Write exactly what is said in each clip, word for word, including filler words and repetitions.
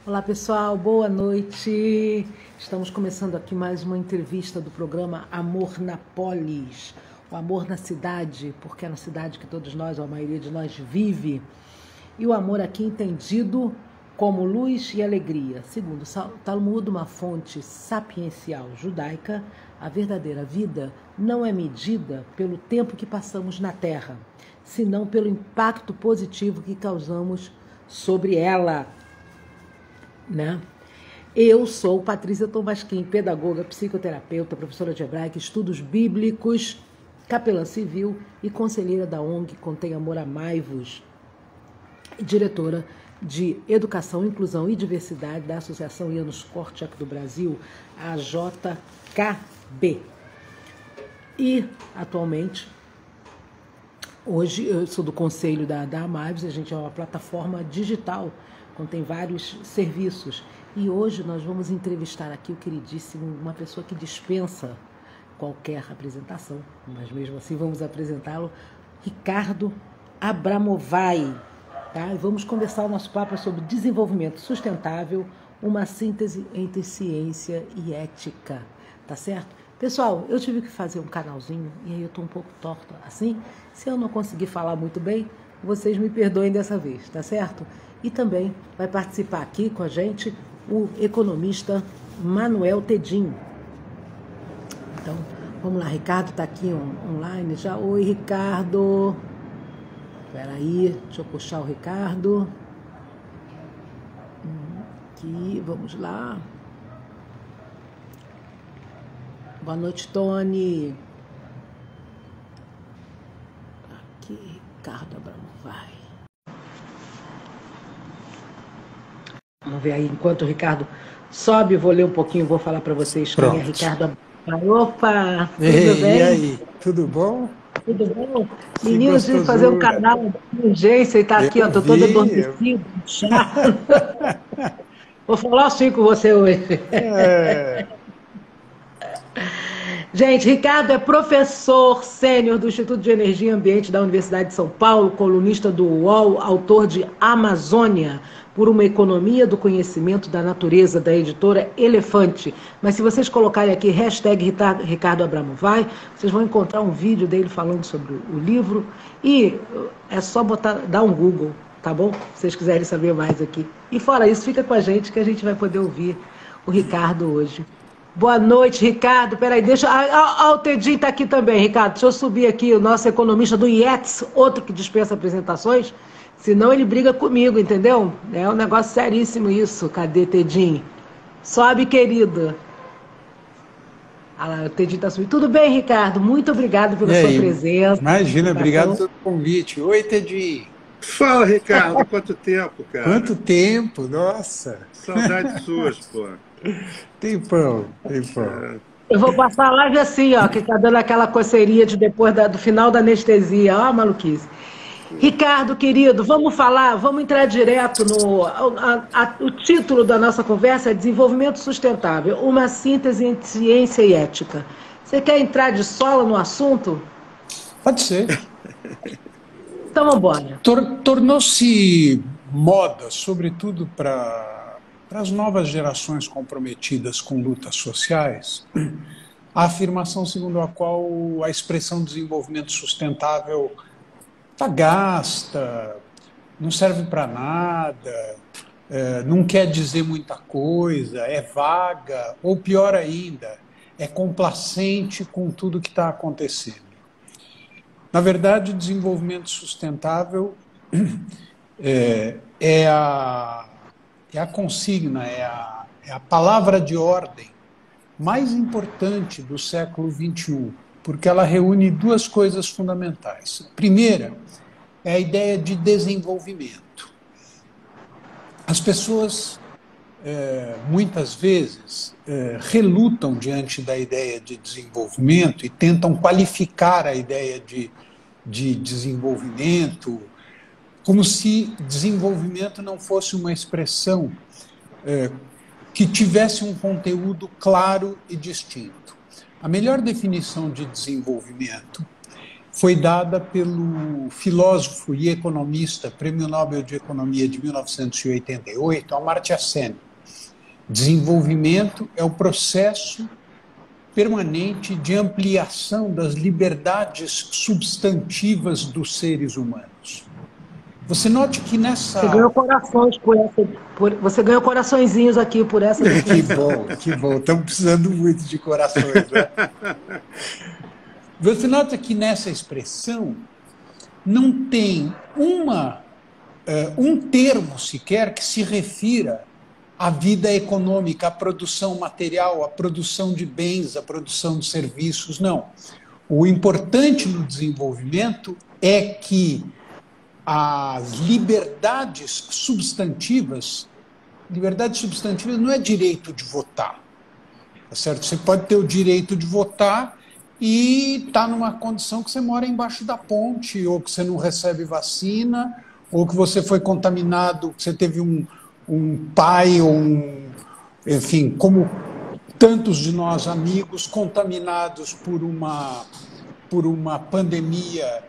Olá pessoal, boa noite. Estamos começando aqui mais uma entrevista do programa Amor na Polis, o amor na cidade, porque é na cidade que todos nós, ou a maioria de nós, vive. E o amor aqui entendido como luz e alegria. Segundo o Talmud, uma fonte sapiencial judaica, a verdadeira vida não é medida pelo tempo que passamos na Terra, senão pelo impacto positivo que causamos sobre ela. Né? Eu sou Patrícia Tomasquim, pedagoga, psicoterapeuta, professora de hebraico, estudos bíblicos, capelã civil e conselheira da O N G Contém Amor Amai-vos, diretora de Educação, Inclusão e Diversidade da Associação Janusz Korczak do Brasil, a J K B. E, atualmente, hoje eu sou do conselho da, da Amai-vos, a gente é uma plataforma digital, contém vários serviços. E hoje nós vamos entrevistar aqui o queridíssimo, uma pessoa que dispensa qualquer apresentação, mas mesmo assim vamos apresentá-lo, Ricardo Abramovay. Tá? E vamos conversar, o nosso papo é sobre desenvolvimento sustentável, uma síntese entre ciência e ética. Tá certo? Pessoal, eu tive que fazer um canalzinho e aí eu estou um pouco torta assim. Se eu não conseguir falar muito bem, vocês me perdoem dessa vez, tá certo? E também vai participar aqui com a gente o economista Manuel Tedin. Então, vamos lá, Ricardo está aqui on, online já. Oi, Ricardo. Espera aí, deixa eu puxar o Ricardo. Aqui, vamos lá. Boa noite, Tony. Aqui, Ricardo Abramovay. Vamos ver aí, enquanto o Ricardo sobe, vou ler um pouquinho, vou falar para vocês quem é Ricardo. Opa, tudo Ei, bem? E aí, tudo bom? Tudo bom? Meninos, de fazer um canal de urgência e tá aqui, eu ó, tô toda adormecida, chata. Vou falar assim com você hoje. É. Gente, Ricardo é professor sênior do Instituto de Energia e Ambiente da Universidade de São Paulo, colunista do U O L, autor de Amazônia, por uma economia do conhecimento da natureza, da editora Elefante. Mas se vocês colocarem aqui hashtag Ricardo Abramovay, vocês vão encontrar um vídeo dele falando sobre o livro e é só botar, dar um Google, tá bom? Se vocês quiserem saber mais aqui. E fora isso, fica com a gente que a gente vai poder ouvir o Ricardo hoje. Boa noite, Ricardo. Peraí, deixa... Ah, ah, o Tedinho está aqui também, Ricardo. Deixa eu subir aqui o nosso economista do I E T S, outro que dispensa apresentações, senão ele briga comigo, entendeu? É um negócio seríssimo isso. Cadê, Tedinho? Sobe, querido. Ah lá, o Tedinho está subindo. Tudo bem, Ricardo? Muito obrigado pela sua presença. Imagina, obrigado pelo convite. Oi, Tedinho. Fala, Ricardo. Quanto tempo, cara? Quanto tempo, nossa. Saudades suas, pô. Tempão, tempão. Eu vou passar a live assim, ó, que tá dando aquela coceirinha de depois da, do final da anestesia, ó, maluquice. Ricardo, querido, vamos falar, vamos entrar direto no... A, a, o título da nossa conversa é Desenvolvimento Sustentável, uma síntese entre ciência e ética. Você quer entrar de sola no assunto? Pode ser. Então vamos embora. Tor Tornou-se moda, sobretudo para... Para as novas gerações comprometidas com lutas sociais, a afirmação segundo a qual a expressão desenvolvimento sustentável está gasta, não serve para nada, é, não quer dizer muita coisa, é vaga, ou pior ainda, é complacente com tudo que está acontecendo. Na verdade, o desenvolvimento sustentável é, é a... É a consigna, é a, é a palavra de ordem mais importante do século vinte e um, porque ela reúne duas coisas fundamentais. A primeira é a ideia de desenvolvimento. As pessoas, é, muitas vezes, é, relutam diante da ideia de desenvolvimento e tentam qualificar a ideia de, de desenvolvimento como se desenvolvimento não fosse uma expressão é, que tivesse um conteúdo claro e distinto. A melhor definição de desenvolvimento foi dada pelo filósofo e economista, Prêmio Nobel de Economia de mil novecentos e oitenta e oito, Amartya Sen. Desenvolvimento é o processo permanente de ampliação das liberdades substantivas dos seres humanos. Você note que nessa... Você ganhou corações por essa... Por, você ganhou coraçõezinhos aqui por essa... Que bom, que bom. Estamos precisando muito de corações, né? Você nota que nessa expressão não tem uma, uh, um termo sequer que se refira à vida econômica, à produção material, à produção de bens, à produção de serviços. Não. O importante no desenvolvimento é que as liberdades substantivas, liberdades substantivas não é direito de votar, tá certo? Você pode ter o direito de votar e está numa condição que você mora embaixo da ponte, ou que você não recebe vacina, ou que você foi contaminado, que você teve um, um pai, ou um, enfim, como tantos de nós amigos, contaminados por uma, por uma pandemia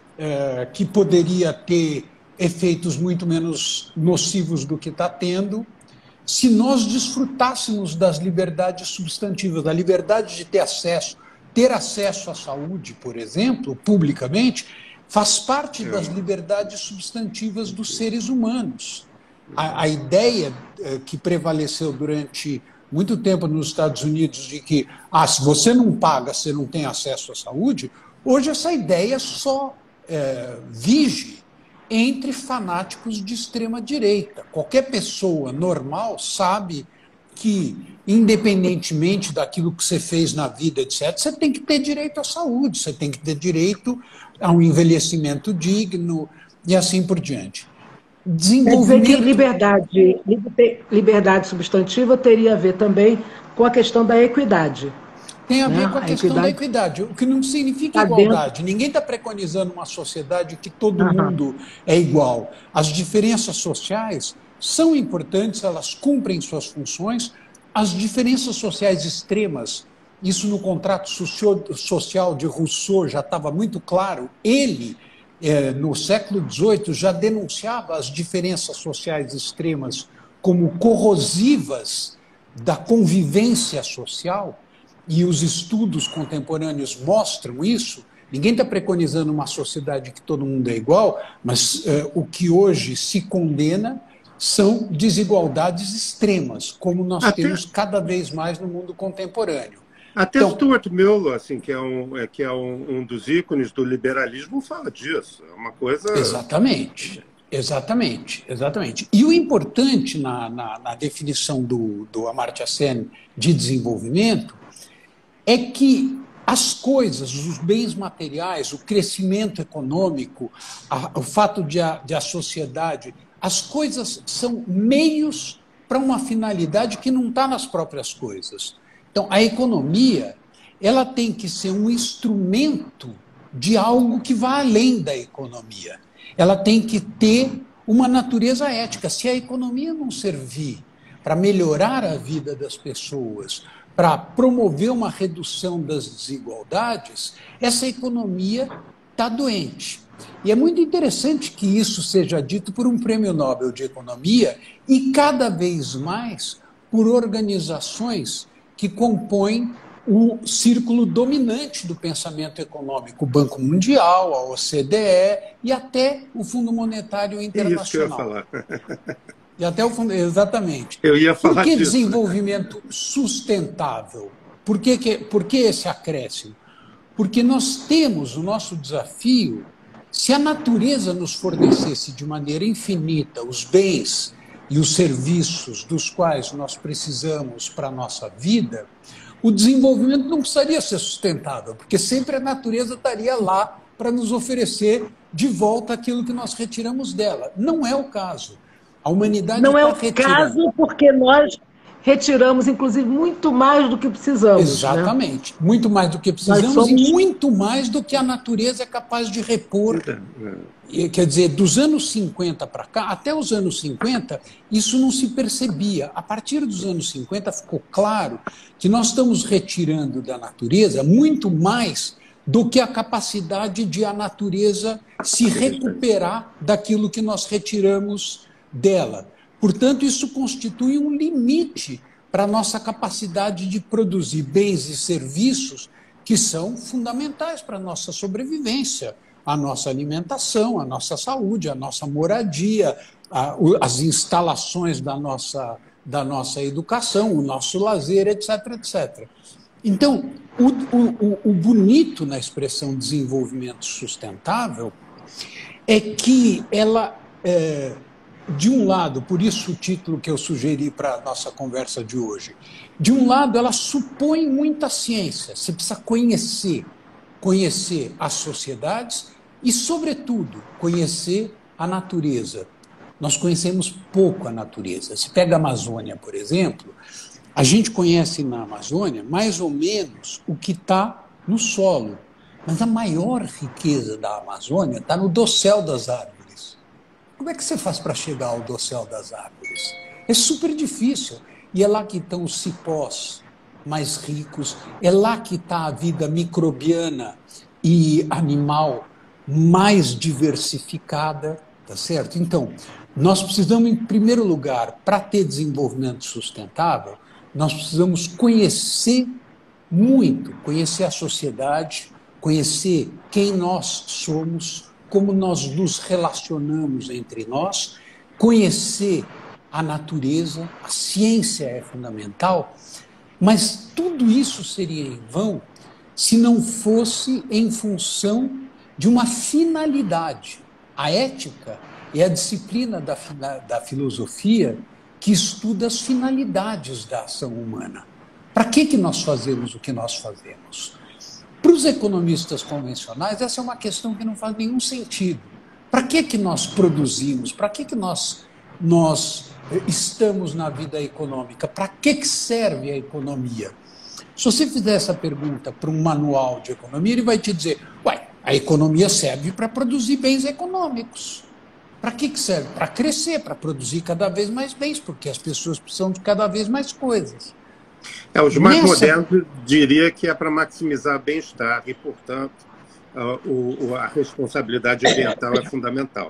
é, que poderia ter efeitos muito menos nocivos do que está tendo. Se nós desfrutássemos das liberdades substantivas, da liberdade de ter acesso, ter acesso à saúde, por exemplo, publicamente, faz parte das liberdades substantivas dos seres humanos. A, a ideia eh, que prevaleceu durante muito tempo nos Estados Unidos de que, ah, se você não paga, você não tem acesso à saúde, hoje essa ideia só eh, vige entre fanáticos de extrema-direita. Qualquer pessoa normal sabe que, independentemente daquilo que você fez na vida, etcétera, você tem que ter direito à saúde, você tem que ter direito a um envelhecimento digno e assim por diante. Desenvolvimento... Quer dizer que liberdade, liberdade substantiva teria a ver também com a questão da equidade. Tem a ver né? com a, a questão equidade... da equidade, o que não significa tá igualdade. dentro... Ninguém está preconizando uma sociedade que todo uhum. mundo é igual. As diferenças sociais são importantes, elas cumprem suas funções. As diferenças sociais extremas, isso no contrato social de Rousseau já estava muito claro. Ele, eh, no século dezoito, já denunciava as diferenças sociais extremas como corrosivas da convivência social, e os estudos contemporâneos mostram isso. Ninguém está preconizando uma sociedade que todo mundo é igual, mas eh, o que hoje se condena são desigualdades extremas, como nós Até... temos cada vez mais no mundo contemporâneo. Até então, Stuart Mill, assim, que é, um, é, que é um, um dos ícones do liberalismo, fala disso. É uma coisa... Exatamente, exatamente, exatamente. E o importante na, na, na definição do, do Amartya Sen de desenvolvimento é que as coisas, os bens materiais, o crescimento econômico, a, o fato de a, de a sociedade... As coisas são meios para uma finalidade que não está nas próprias coisas. Então, a economia, ela tem que ser um instrumento de algo que vá além da economia. Ela tem que ter uma natureza ética. Se a economia não servir para melhorar a vida das pessoas, para promover uma redução das desigualdades, essa economia está doente. E é muito interessante que isso seja dito por um prêmio Nobel de Economia e cada vez mais por organizações que compõem o círculo dominante do pensamento econômico, o Banco Mundial, a O C D E e até o Fundo Monetário Internacional. Isso que eu ia falar. E até o fundo, exatamente. Eu ia falar Por que disso. Desenvolvimento sustentável? Por que, que, por que esse acréscimo? Porque nós temos o nosso desafio. Se a natureza nos fornecesse de maneira infinita os bens e os serviços dos quais nós precisamos para a nossa vida, o desenvolvimento não precisaria ser sustentável, porque sempre a natureza estaria lá para nos oferecer de volta aquilo que nós retiramos dela. Não é o caso. A humanidade não está é o retirando. caso porque nós retiramos, inclusive, muito mais do que precisamos. Exatamente. Né? Muito mais do que precisamos somos... e muito mais do que a natureza é capaz de repor. E, quer dizer, dos anos cinquenta para cá, até os anos cinquenta, isso não se percebia. A partir dos anos cinquenta ficou claro que nós estamos retirando da natureza muito mais do que a capacidade de a natureza se recuperar daquilo que nós retiramos dela. Portanto, isso constitui um limite para a nossa capacidade de produzir bens e serviços que são fundamentais para a nossa sobrevivência, a nossa alimentação, a nossa saúde, a nossa moradia, a, as instalações da nossa, da nossa educação, o nosso lazer, etc, etcétera. Então, o, o, o bonito na expressão desenvolvimento sustentável é que ela, é, de um lado, por isso o título que eu sugeri para a nossa conversa de hoje, de um lado ela supõe muita ciência, você precisa conhecer, conhecer as sociedades e, sobretudo, conhecer a natureza. Nós conhecemos pouco a natureza. Se pega a Amazônia, por exemplo, a gente conhece na Amazônia mais ou menos o que está no solo, mas a maior riqueza da Amazônia está no dossel das árvores. Como é que você faz para chegar ao dossel das árvores? É super difícil. E é lá que estão os cipós mais ricos, é lá que está a vida microbiana e animal mais diversificada, tá certo? Então, nós precisamos, em primeiro lugar, para ter desenvolvimento sustentável, nós precisamos conhecer muito, conhecer a sociedade, conhecer quem nós somos, como nós nos relacionamos entre nós, conhecer a natureza, a ciência é fundamental, mas tudo isso seria em vão se não fosse em função de uma finalidade. A ética é a disciplina da, da filosofia que estuda as finalidades da ação humana. Para que, que nós fazemos o que nós fazemos? Para os economistas convencionais, essa é uma questão que não faz nenhum sentido. Para que, que nós produzimos? Para que, que nós, nós estamos na vida econômica? Para que, que serve a economia? Se você fizer essa pergunta para um manual de economia, ele vai te dizer, ué, a economia serve para produzir bens econômicos. Para que, que serve? Para crescer, para produzir cada vez mais bens, porque as pessoas precisam de cada vez mais coisas. É, os mais Nessa... modernos diria que é para maximizar bem-estar e, portanto, a, o, a responsabilidade ambiental é fundamental.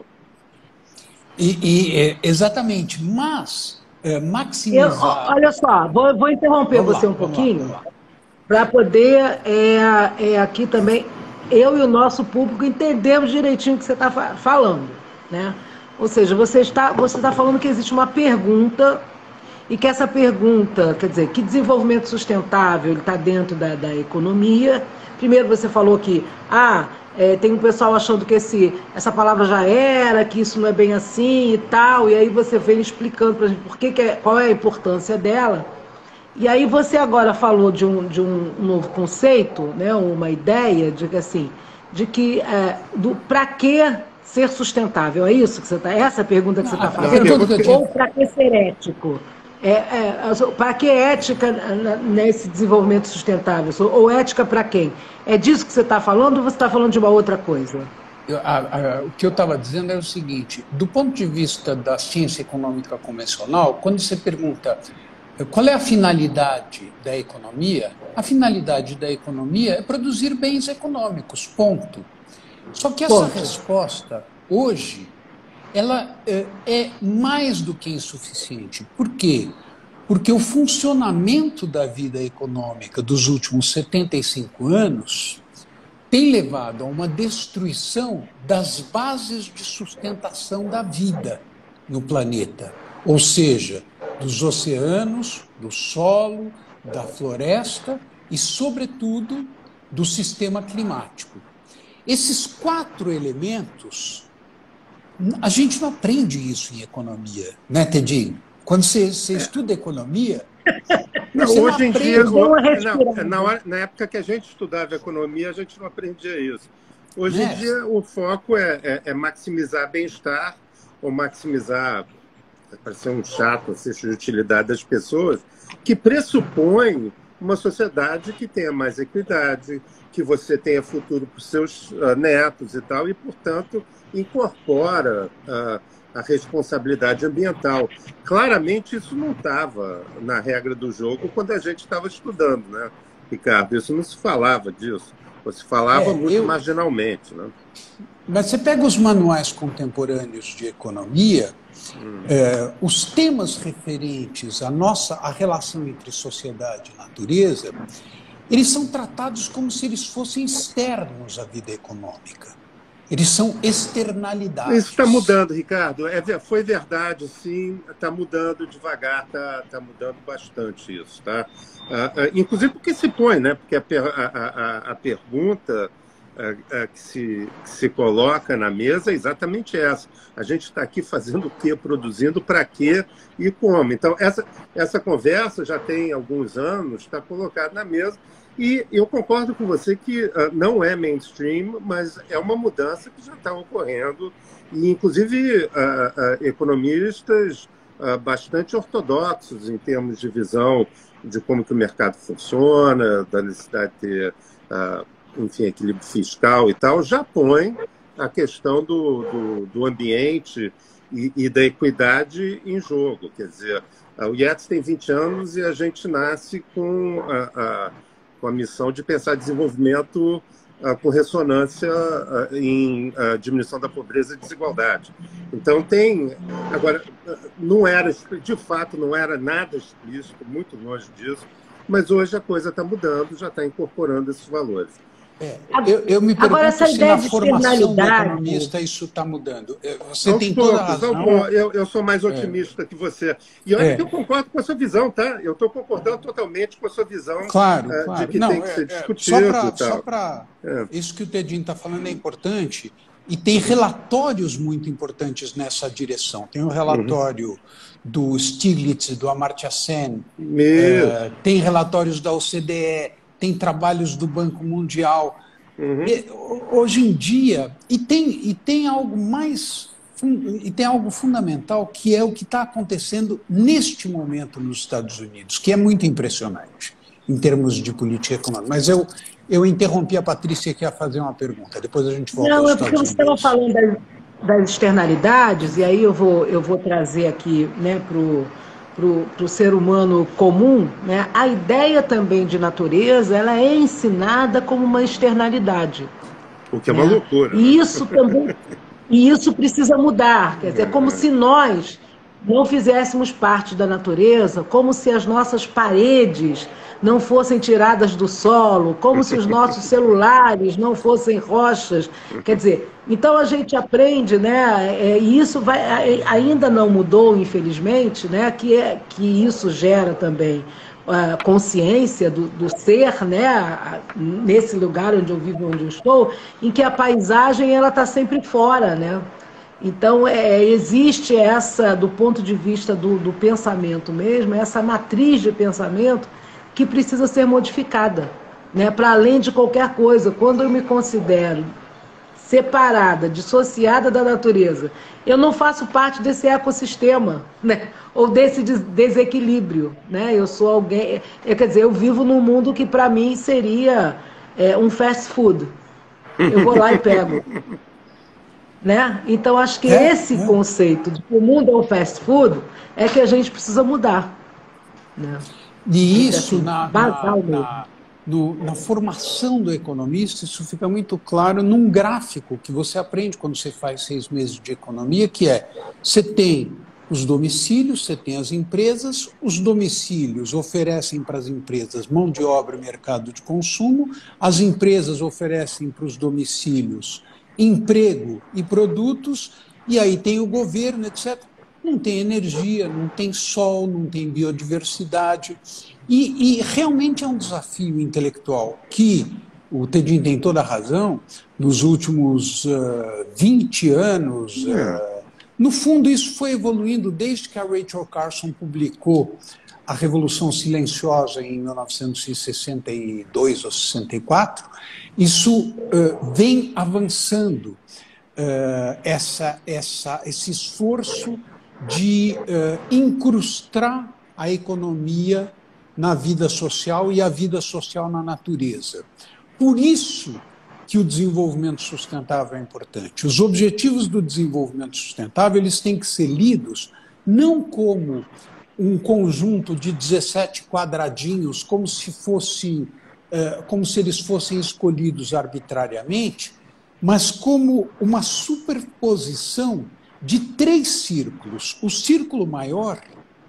E, e, é, exatamente, mas é, maximizar... Eu, olha só, vou, vou interromper vamos você lá, um pouquinho, para poder, é, é, aqui também, eu e o nosso público entendermos direitinho o que você está falando, né? Ou seja, você está, você está falando que existe uma pergunta e que essa pergunta, quer dizer, que desenvolvimento sustentável ele está dentro da, da economia. Primeiro você falou que ah, é, tem um pessoal achando que esse, essa palavra já era, que isso não é bem assim e tal, e aí você vem explicando para a gente por que que é, qual é a importância dela. E aí você agora falou de um, de um novo conceito, né, uma ideia de que assim, de que é, para que ser sustentável, é isso que você está, essa é a pergunta que você está fazendo? Ou para que ser ético? É, é, para que ética nesse desenvolvimento sustentável? Ou ética para quem? É disso que você está falando ou você está falando de uma outra coisa? Eu, a, a, o que eu estava dizendo é o seguinte, do ponto de vista da ciência econômica convencional, quando você pergunta qual é a finalidade da economia, a finalidade da economia é produzir bens econômicos, ponto. Só que essa ponto. resposta, hoje, ela é, é mais do que insuficiente. Por quê? Porque o funcionamento da vida econômica dos últimos setenta e cinco anos tem levado a uma destruição das bases de sustentação da vida no planeta. Ou seja, dos oceanos, do solo, da floresta e, sobretudo, do sistema climático. Esses quatro elementos, a gente não aprende isso em economia, né, Tedinho? Quando você, você estuda economia, não, você hoje não em aprende... dia, não, na, hora, na época que a gente estudava economia, a gente não aprendia isso. Hoje é. em dia, o foco é, é, é maximizar bem-estar ou maximizar, para ser um chato, a utilidade das pessoas, que pressupõe uma sociedade que tenha mais equidade, que você tenha futuro para os seus uh, netos e tal, e, portanto, incorpora uh, a responsabilidade ambiental. Claramente, isso não estava na regra do jogo quando a gente estava estudando, né? Ricardo. Isso não se falava disso. Ou se falava é, muito eu... marginalmente, né? Mas você pega os manuais contemporâneos de economia, hum. é, os temas referentes à nossa à relação entre sociedade e natureza, eles são tratados como se eles fossem externos à vida econômica. Eles são externalidades. Isso está mudando, Ricardo. É, foi verdade, sim. Está mudando devagar, está tá mudando bastante isso. Tá? Ah, ah, inclusive porque se põe, né? Porque a, a, a, a pergunta a, a, que, se, que se coloca na mesa é exatamente essa. A gente está aqui fazendo o quê? Produzindo para quê e como? Então, essa, essa conversa já tem alguns anos, está colocada na mesa. E eu concordo com você que uh, não é mainstream, mas é uma mudança que já está ocorrendo. E, inclusive, uh, uh, economistas uh, bastante ortodoxos em termos de visão de como que o mercado funciona, da necessidade de ter, uh, enfim, equilíbrio fiscal e tal, já põem a questão do, do, do ambiente e, e da equidade em jogo. Quer dizer, uh, o IETS tem vinte anos e a gente nasce com a... Uh, uh, com a missão de pensar desenvolvimento uh, com ressonância uh, em uh, diminuição da pobreza e desigualdade. Então tem... Agora, não era, de fato, não era nada explícito, muito longe disso, mas hoje a coisa está mudando, já está incorporando esses valores. É, eu, eu me pergunto Agora, essa se ideia na de formação do economista isso está mudando. Você aos tem poucos, toda a razão. Eu, eu sou mais otimista é. que você. E olha é. que eu concordo com a sua visão, tá? Eu estou concordando totalmente com a sua visão claro, uh, claro. de que Não, tem que é, ser é, discutido. Só para é. Isso que o Tedinho está falando é importante, e tem relatórios muito importantes nessa direção. Tem o relatório uhum. do Stiglitz, do Amartya Sen, é, tem relatórios da O C D E, tem trabalhos do Banco Mundial. Uhum. E, hoje em dia, e tem, e tem algo mais, e tem algo fundamental, que é o que está acontecendo neste momento nos Estados Unidos, que é muito impressionante em termos de política econômica. Mas eu, eu interrompi a Patrícia que ia fazer uma pergunta, depois a gente volta Não, aos é Estados porque você estava falando das, das externalidades, e aí eu vou, eu vou trazer aqui, né, para o para o ser humano comum, né, a ideia também de natureza ela é ensinada como uma externalidade. O que é uma né? loucura. E isso também, e isso precisa mudar. Quer dizer, é como se nós não fizéssemos parte da natureza, como se as nossas paredes não fossem tiradas do solo, como se os nossos celulares não fossem rochas. Quer dizer, então a gente aprende, né, e isso vai, ainda não mudou, infelizmente, né, que, é, que isso gera também a consciência do, do ser, né, nesse lugar onde eu vivo, onde eu estou, em que a paisagem ela está sempre fora, né? Então, é, existe essa, do ponto de vista do, do pensamento mesmo, essa matriz de pensamento que precisa ser modificada, né, para além de qualquer coisa. Quando eu me considero separada, dissociada da natureza, eu não faço parte desse ecossistema, né, ou desse des desequilíbrio. Né? Eu sou alguém, eu, quer dizer, eu vivo num mundo que para mim seria é, um fast food. Eu vou lá e pego. Né? Então, acho que é, esse é. conceito de que o mundo é um fast food é que a gente precisa mudar. Né? E isso, assim, na, na, na, no, na formação do economista, isso fica muito claro num gráfico que você aprende quando você faz seis meses de economia, que é, você tem os domicílios, você tem as empresas, os domicílios oferecem para as empresas mão de obra e mercado de consumo, as empresas oferecem para os domicílios emprego e produtos, e aí tem o governo, etcétera. Não tem energia, não tem sol, não tem biodiversidade. E, e realmente é um desafio intelectual que, o Tedinho tem toda a razão, nos últimos uh, vinte anos, uh, no fundo isso foi evoluindo desde que a Rachel Carson publicou A Revolução Silenciosa em mil novecentos e sessenta e dois ou sessenta e quatro, isso uh, vem avançando, uh, essa, essa, esse esforço de uh, incrustar a economia na vida social e a vida social na natureza. Por isso que o desenvolvimento sustentável é importante. Os objetivos do desenvolvimento sustentável eles têm que ser lidos não como um conjunto de dezessete quadradinhos, como se fosse como se eles fossem escolhidos arbitrariamente, mas como uma superposição de três círculos. O círculo maior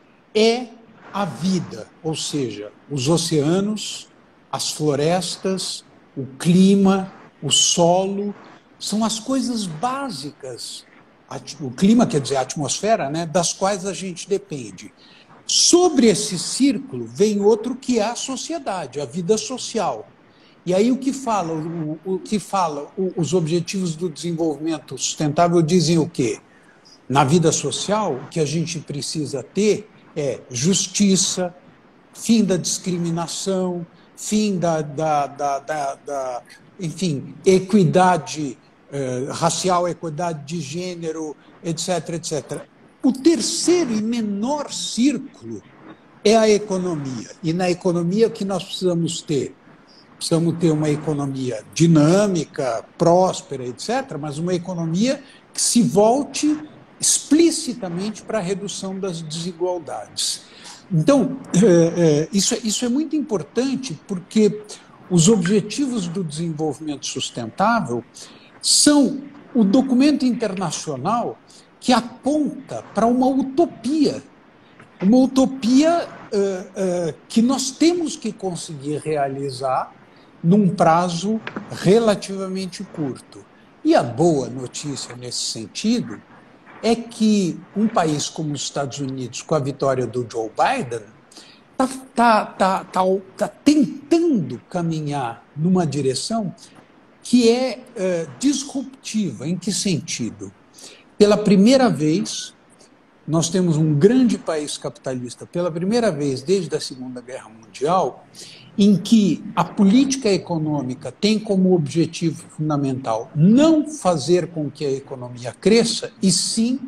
é a vida, ou seja, os oceanos, as florestas, o clima, o solo, são as coisas básicas. O clima, quer dizer, a atmosfera, né, das quais a gente depende. Sobre esse círculo vem outro que é a sociedade, a vida social. E aí o que fala, o, o que fala o, os Objetivos do Desenvolvimento Sustentável dizem o quê? Na vida social, o que a gente precisa ter é justiça, fim da discriminação, fim da, da, da, da, da enfim, equidade eh, racial, equidade de gênero, etc, etcétera. O terceiro e menor círculo é a economia. E na economia o que nós precisamos ter? Precisamos ter uma economia dinâmica, próspera, etcétera, mas uma economia que se volte explicitamente para a redução das desigualdades. Então, é, é, isso, isso é muito importante porque os Objetivos do Desenvolvimento Sustentável são o documento internacional que aponta para uma utopia, uma utopia uh, uh, que nós temos que conseguir realizar num prazo relativamente curto. E a boa notícia nesse sentido é que um país como os Estados Unidos, com a vitória do Joe Biden, está tá, tá, tá, tá tentando caminhar numa direção que é uh, disruptiva. Em que sentido? Pela primeira vez, nós temos um grande país capitalista, pela primeira vez desde a Segunda Guerra Mundial, em que a política econômica tem como objetivo fundamental não fazer com que a economia cresça, e sim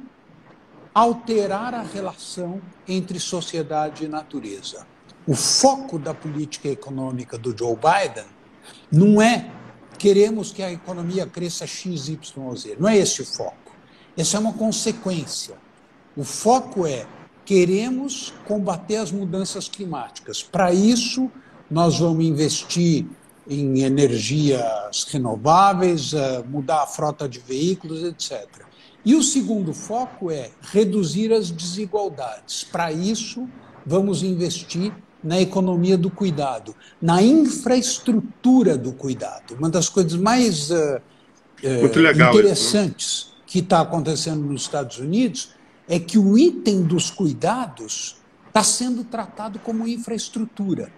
alterar a relação entre sociedade e natureza. O foco da política econômica do Joe Biden não é queremos que a economia cresça X, Y ou Z, não é esse o foco. Essa é uma consequência. O foco é queremos combater as mudanças climáticas. Para isso, nós vamos investir em energias renováveis, mudar a frota de veículos, etcétera. E o segundo foco é reduzir as desigualdades. Para isso, vamos investir na economia do cuidado, na infraestrutura do cuidado. Uma das coisas mais uh, Muito legal interessantes isso, né? que está acontecendo nos Estados Unidos é que o item dos cuidados está sendo tratado como infraestrutura.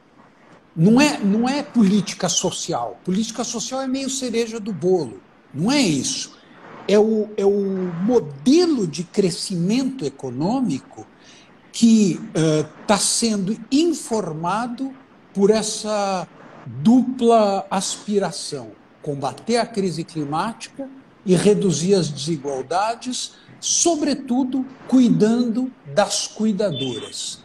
Não é, não é política social. Política social é meio cereja do bolo. Não é isso. É o, é o modelo de crescimento econômico que está uh, sendo informado por essa dupla aspiração: combater a crise climática e reduzir as desigualdades, sobretudo cuidando das cuidadoras.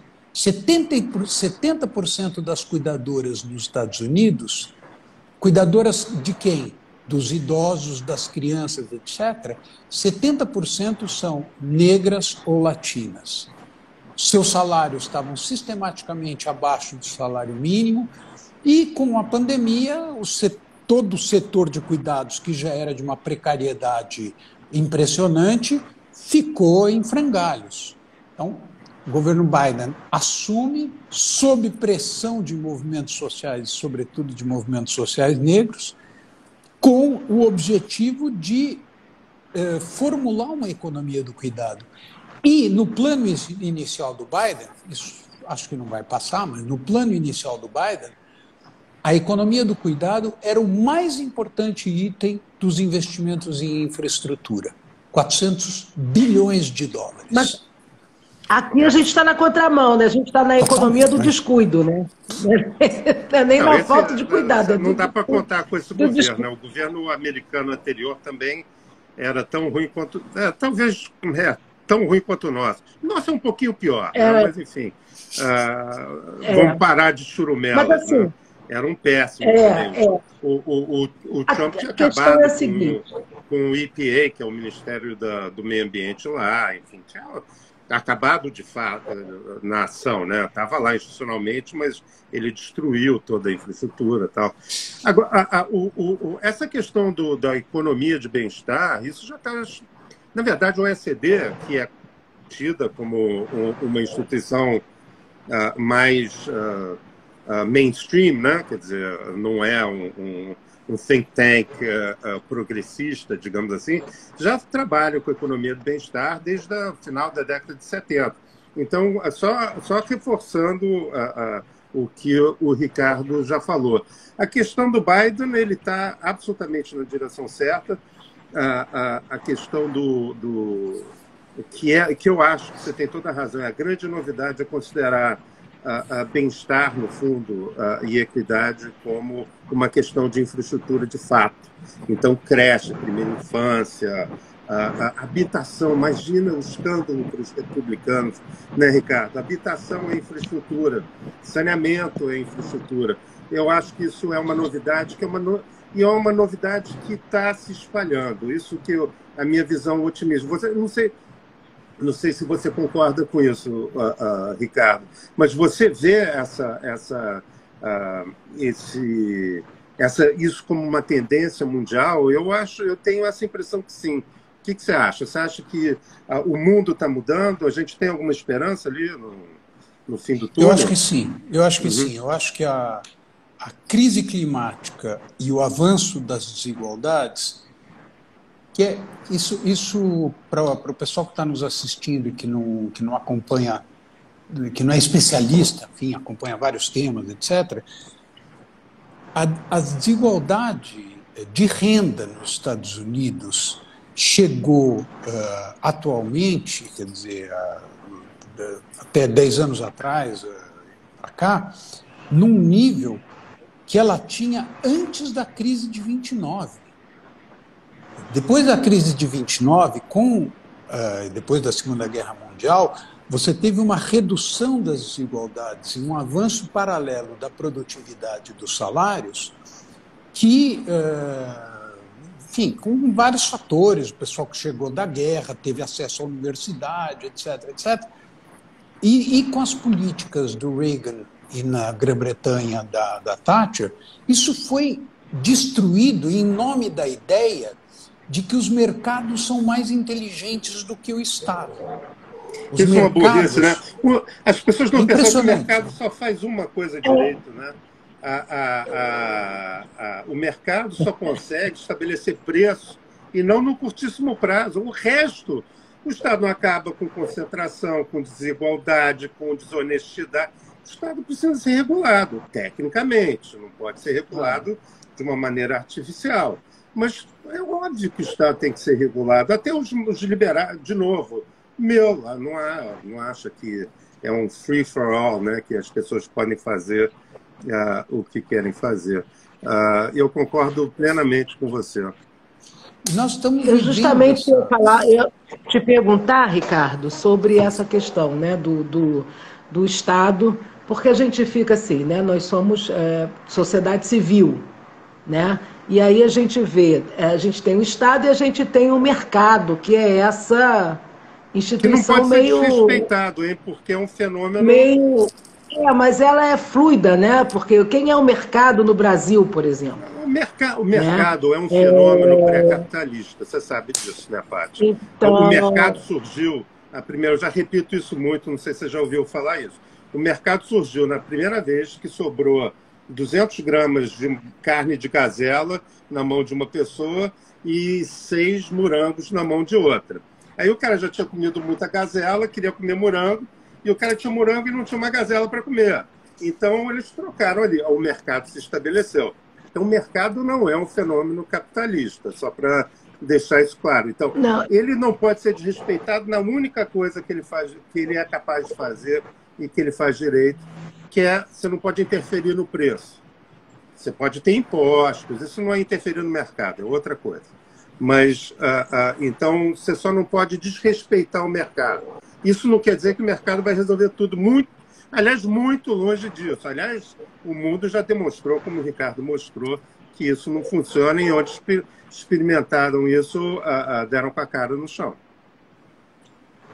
setenta por cento das cuidadoras nos Estados Unidos, cuidadoras de quem? Dos idosos, das crianças, etcétera, setenta por cento são negras ou latinas. Seus salários estavam sistematicamente abaixo do salário mínimo e, com a pandemia, o setor, todo o setor de cuidados, que já era de uma precariedade impressionante, ficou em frangalhos. Então, o governo Biden assume, sob pressão de movimentos sociais, sobretudo de movimentos sociais negros, com o objetivo de eh, formular uma economia do cuidado. E no plano inicial do Biden, isso acho que não vai passar, mas no plano inicial do Biden, a economia do cuidado era o mais importante item dos investimentos em infraestrutura. quatrocentos bilhões de dólares. Mas aqui a gente está na contramão, né? A gente está na economia do descuido, né? Não é nem não, na esse, falta de cuidado. Não dá para contar com esse governo. Descuido. Né? O governo americano anterior também era tão ruim quanto... É, talvez é, tão ruim quanto o nosso. O nosso é um pouquinho pior, é, né? Mas enfim. Uh, é. Vamos parar de churumelas. Mas assim... Né? Era um péssimo. É, é. O, o, o, o Trump a tinha acabado é com, com o E P A, que é o Ministério da, do Meio Ambiente lá, enfim, tinha, acabado de fato na ação, né? Estava lá institucionalmente, mas ele destruiu toda a infraestrutura, tal. Agora, a, a, o, o, essa questão do, da economia de bem-estar, isso já está, na verdade, o O E C D, que é tida como um, uma instituição uh, mais uh, uh, mainstream, né? Quer dizer, não é um, um um think tank uh, uh, progressista, digamos assim, já trabalha com a economia do bem-estar desde o final da década de setenta. Então, só, só reforçando uh, uh, o que o Ricardo já falou. A questão do Biden, ele está absolutamente na direção certa. Uh, uh, a questão do, do que, é, que eu acho que você tem toda a razão, a grande novidade é considerar Uh, uh, bem-estar, no fundo, uh, e equidade como uma questão de infraestrutura de fato. Então, creche, primeira infância, uh, uh, habitação. Imagina o escândalo para os republicanos, né, Ricardo? Habitação é infraestrutura, saneamento é infraestrutura. Eu acho que isso é uma novidade, que é uma no... e é uma novidade que está se espalhando. Isso que eu, a minha visão otimista. Você, não sei... Não sei se você concorda com isso, uh, uh, Ricardo, mas você vê essa, essa, uh, esse, essa, isso como uma tendência mundial? Eu acho, eu tenho essa impressão que sim. O que, que você acha? Você acha que uh, o mundo está mudando? A gente tem alguma esperança ali no, no fim do túnel? Eu acho que sim. Eu acho que uhum. sim. Eu acho que a, a crise climática e o avanço das desigualdades, que é isso, isso para o pessoal que está nos assistindo e que não, que não acompanha, que não é especialista, enfim, acompanha vários temas, etcétera, a, a desigualdade de renda nos Estados Unidos chegou uh, atualmente, quer dizer, uh, até dez anos atrás, uh, para cá, num nível que ela tinha antes da crise de vinte e nove. Depois da crise de vinte e nove, com, uh, depois da Segunda Guerra Mundial, você teve uma redução das desigualdades e um avanço paralelo da produtividade dos salários que, uh, enfim, com vários fatores, o pessoal que chegou da guerra, teve acesso à universidade, etc, etcétera. E, e com as políticas do Reagan e na Grã-Bretanha da, da Thatcher, isso foi destruído em nome da ideia de que os mercados são mais inteligentes do que o Estado. Os Isso mercados... é uma burrice, né? As pessoas não pensam que o mercado só faz uma coisa direito, né? A, a, a, a, o mercado só consegue estabelecer preço e não no curtíssimo prazo. O resto, o Estado não acaba com concentração, com desigualdade, com desonestidade. O Estado precisa ser regulado, tecnicamente, não pode ser regulado de uma maneira artificial. Mas é óbvio que o Estado tem que ser regulado. Até os, os liberais, de novo, meu, não, há, não acha que é um free for all, né? Que as pessoas podem fazer uh, o que querem fazer. Uh, eu concordo plenamente com você. Nós estamos eu justamente ia falar, eu te perguntar, Ricardo, sobre essa questão, né, do, do, do Estado, porque a gente fica assim, né? Nós somos é, sociedade civil, né? E aí a gente vê, a gente tem o Estado e a gente tem o mercado, que é essa instituição que não pode meio... ser desrespeitado, hein? Porque é um fenômeno... Meio... É, mas ela é fluida, né? Porque quem é o mercado no Brasil, por exemplo? O, merca... o mercado né? é um fenômeno é... pré-capitalista, você sabe disso, né, Paty? Então... O mercado surgiu, a primeira, eu já repito isso muito, não sei se você já ouviu falar isso, o mercado surgiu na primeira vez que sobrou duzentas gramas de carne de gazela na mão de uma pessoa e seis morangos na mão de outra. Aí o cara já tinha comido muita gazela, queria comer morango, e o cara tinha morango e não tinha uma gazela para comer. Então eles trocaram ali, o mercado se estabeleceu. Então o mercado não é um fenômeno capitalista, só para deixar isso claro. Então não. Ele não pode ser desrespeitado na única coisa que ele, faz, que ele é capaz de fazer e que ele faz direito, que é, você não pode interferir no preço. Você pode ter impostos, isso não é interferir no mercado, é outra coisa. Mas, uh, uh, então, você só não pode desrespeitar o mercado. Isso não quer dizer que o mercado vai resolver tudo, muito, aliás, muito longe disso. Aliás, o mundo já demonstrou, como o Ricardo mostrou, que isso não funciona e onde experimentaram isso, uh, uh, deram com a cara no chão.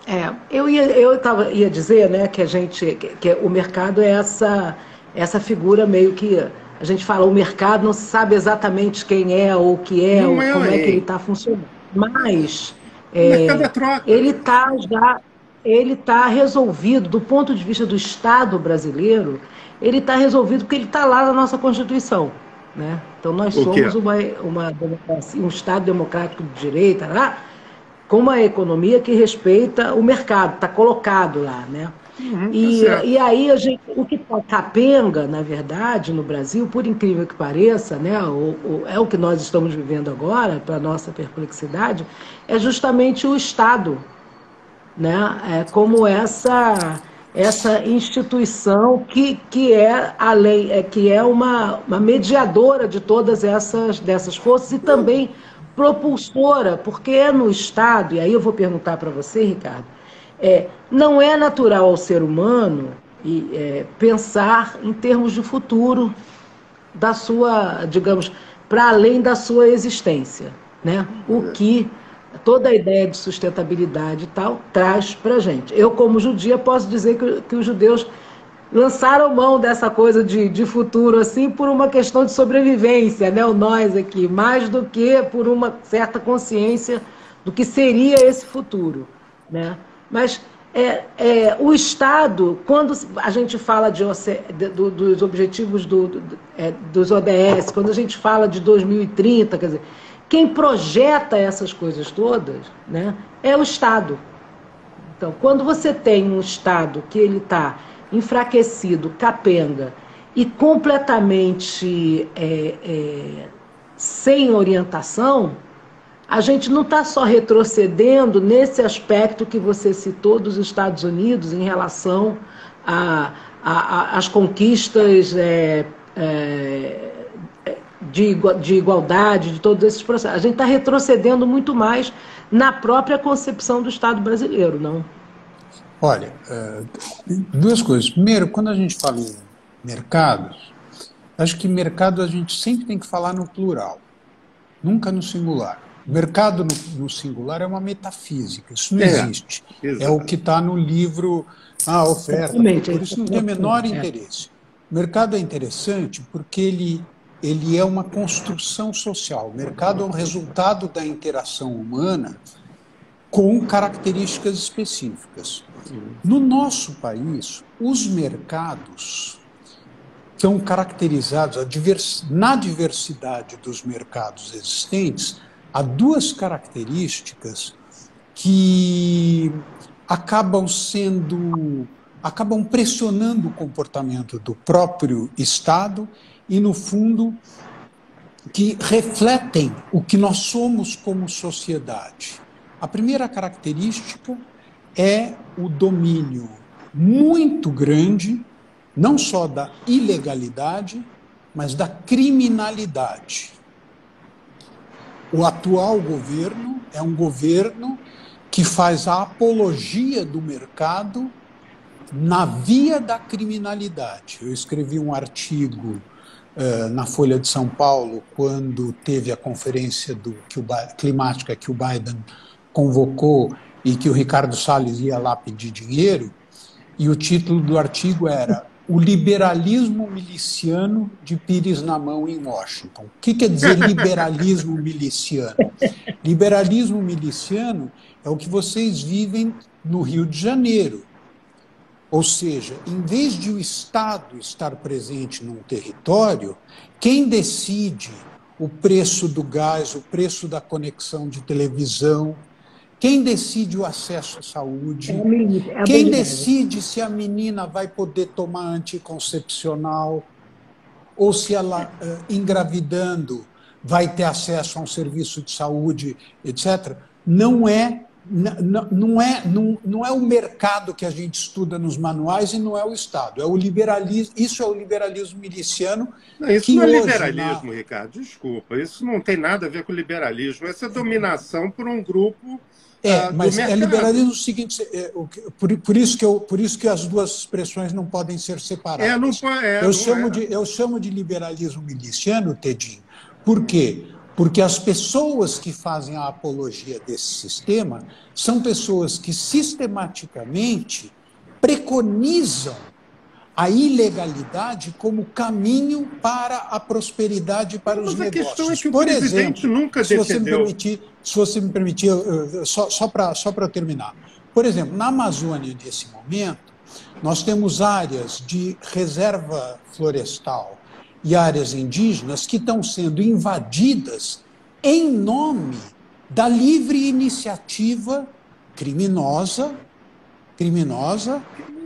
É, eu ia, eu tava, ia dizer, né, que a gente, que, que o mercado é essa, essa figura meio que a gente fala, o mercado não se sabe exatamente quem é ou o que é Não ou é, como é que ele hein? está funcionando, mas O mercado é é, troca. ele está já, ele está resolvido do ponto de vista do Estado brasileiro, ele está resolvido porque ele está lá na nossa Constituição, né? Então nós O quê? somos uma, uma democracia, um Estado democrático de direito, né? Com uma economia que respeita o mercado, está colocado lá, né? Uhum, tá E, certo. e aí a gente, o que está capenga, na verdade, no Brasil, por incrível que pareça, né, o, o, é o que nós estamos vivendo agora, para a nossa perplexidade, é justamente o Estado, né? É como essa essa instituição que, que é a lei, é, que é uma, uma mediadora de todas essas dessas forças e também propulsora, porque é no Estado, e aí eu vou perguntar para você, Ricardo, é, não é natural ao ser humano e, é, pensar em termos de futuro da sua, digamos, para além da sua existência, né? O que toda a ideia de sustentabilidade e tal traz para a gente. Eu, como judia, posso dizer que, que os judeus lançaram mão dessa coisa de, de futuro assim por uma questão de sobrevivência, né? O nós aqui, mais do que por uma certa consciência do que seria esse futuro, né? Mas é, é, o Estado, quando a gente fala de, de, do, dos objetivos do, do, é, dos O D S, quando a gente fala de dois mil e trinta, quer dizer, quem projeta essas coisas todas, né, é o Estado. Então, quando você tem um Estado que ele está enfraquecido, capenga e completamente é, é, sem orientação, a gente não está só retrocedendo nesse aspecto que você citou dos Estados Unidos em relação às conquistas é, é, de, de igualdade, de todos esses processos. A gente está retrocedendo muito mais na própria concepção do Estado brasileiro, não? Olha, duas coisas. Primeiro, quando a gente fala em mercados, acho que mercado a gente sempre tem que falar no plural, nunca no singular. Mercado no, no singular é uma metafísica, isso não É, existe. exato. É o que está no livro, a oferta, por isso não tem o menor interesse. O mercado é interessante porque ele, ele é uma construção social. O mercado é um resultado da interação humana com características específicas. No nosso país, os mercados são caracterizados, a divers, na diversidade dos mercados existentes, há duas características que acabam sendo, acabam pressionando o comportamento do próprio Estado e, no fundo, que refletem o que nós somos como sociedade. A primeira característica é o domínio muito grande, não só da ilegalidade, mas da criminalidade. O atual governo é um governo que faz a apologia do mercado na via da criminalidade. Eu escrevi um artigo uh, na Folha de São Paulo quando teve a conferência do, que o, climática que o Biden convocou e que o Ricardo Salles ia lá pedir dinheiro, e o título do artigo era O Liberalismo Miliciano de Pires na Mão em Washington. O que quer dizer liberalismo miliciano? Liberalismo miliciano é o que vocês vivem no Rio de Janeiro. Ou seja, em vez de o Estado estar presente num território, quem decide o preço do gás, o preço da conexão de televisão, quem decide o acesso à saúde, é quem decide se a menina vai poder tomar anticoncepcional ou se ela, engravidando, vai ter acesso a um serviço de saúde, etcétera, não é, não, não é, não, não é o mercado que a gente estuda nos manuais e não é o Estado, é o liberalismo, isso é o liberalismo miliciano. Não, isso que não é hoje, liberalismo, na... Ricardo, desculpa, isso não tem nada a ver com liberalismo, essa é dominação por um grupo. É, mas é liberalismo o seguinte, é, por, por, isso que eu, por isso que as duas expressões não podem ser separadas. É, não, é, eu, não chamo é. de, eu chamo de liberalismo miliciano, Tedinho, por quê? Porque as pessoas que fazem a apologia desse sistema são pessoas que sistematicamente preconizam a ilegalidade como caminho para a prosperidade e para os Mas a negócios. questão é que o Por presidente exemplo, nunca se você me defendeu. permitir, se você me permitir, eu- eu- só, só para só para eu terminar. Por exemplo, na Amazônia, nesse momento, nós temos áreas de reserva florestal e áreas indígenas que estão sendo invadidas em nome da livre iniciativa criminosa, criminosa,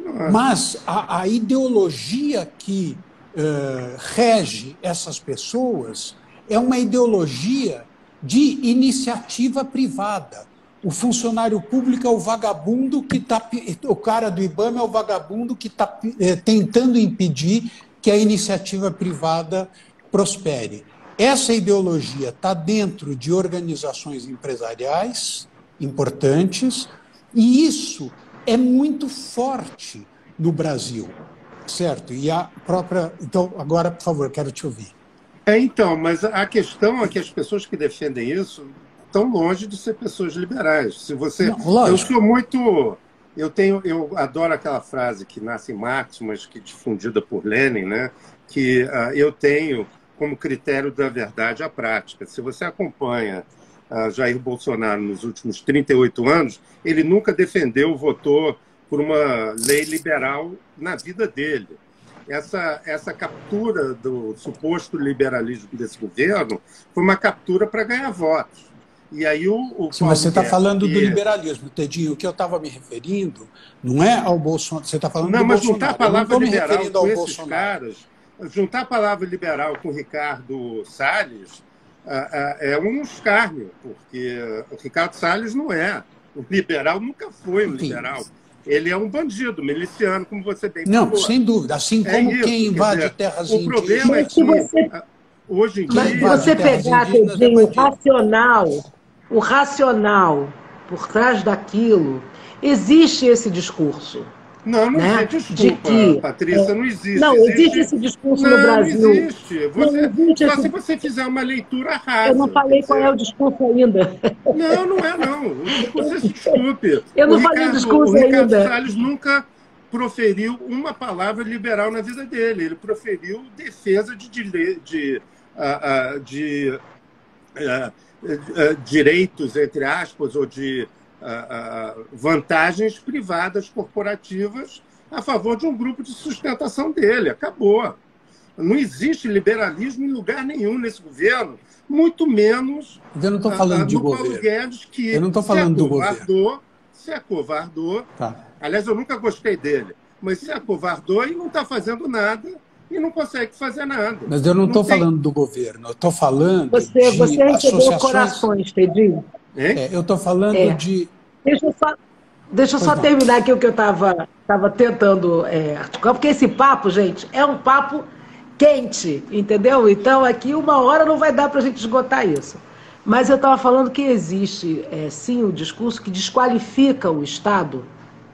mas a, a ideologia que eh, rege essas pessoas é uma ideologia de iniciativa privada. O funcionário público é o vagabundo que está... O cara do IBAMA é o vagabundo que está eh, tentando impedir que a iniciativa privada prospere. Essa ideologia está dentro de organizações empresariais importantes e isso é muito forte no Brasil, certo? E a própria... Então, agora, por favor, quero te ouvir. É, então, mas a questão é que as pessoas que defendem isso estão longe de ser pessoas liberais. Se você, Não, lógico. eu sou muito, eu tenho, eu adoro aquela frase que nasce em Marx, mas que é difundida por Lenin, né? Que uh, eu tenho como critério da verdade a prática. Se você acompanha uh, Jair Bolsonaro nos últimos trinta e oito anos, ele nunca defendeu, votou por uma lei liberal na vida dele. Essa, essa captura do suposto liberalismo desse governo foi uma captura para ganhar votos. E aí o, o Sim, mas você está Guedes, falando que... do liberalismo, Tedinho. O que eu estava me referindo não é ao Bolsonaro. Você está falando não, do mas Bolsonaro. Juntar a palavra liberal com ao esses Bolsonaro. caras, juntar a palavra liberal com o Ricardo Salles ah, ah, é um escárnio, porque o Ricardo Salles não é. O liberal nunca foi um Enfim. liberal. Ele é um bandido, miliciano, como você bem Não, falou. sem dúvida. Assim É como isso, quem quer invade dizer, terras o indígenas. problema é Mas se que você, ah, hoje em mas Quem se dia... invade você terras pegar, indígenas é Pedrinho, o bandido. racional, o racional por trás daquilo, existe esse discurso. Não, não Né? existe, De desculpa, que, Patrícia, é, não existe. não, existe esse discurso não, no Brasil. Não existe. Você, Não existe só esse- se você fizer uma leitura rasa. Eu não falei quer qual dizer, é o discurso ainda. Não, não é não. Você se desculpe. Eu não o falei Ricardo, discurso o Ricardo ainda. Salles nunca proferiu uma palavra liberal na vida dele. Ele proferiu defesa de, dire... de, uh, uh, de uh, uh, direitos, entre aspas, ou de uh, uh, vantagens privadas corporativas a favor de um grupo de sustentação dele. Acabou. Não existe liberalismo em lugar nenhum nesse governo, muito menos Eu não estou falando ah, de no Paulo governo. Guedes, que Eu não estou falando se do governo. acovardou, se acovardou. Tá. Aliás, eu nunca gostei dele, mas se acovardou e não está fazendo nada e não consegue fazer nada. Mas eu não estou tem- falando do governo. Eu estou falando Você, de você recebeu associações... corações, Pedrinho. Hein? É, eu estou falando É. de... Deixa eu só, deixa eu Pois só não. terminar aqui o que eu estava tava tentando é, articular, porque esse papo, gente, é um papo quente, entendeu? Então aqui uma hora não vai dar para a gente esgotar isso. Mas eu estava falando que existe, é, sim, o discurso que desqualifica o Estado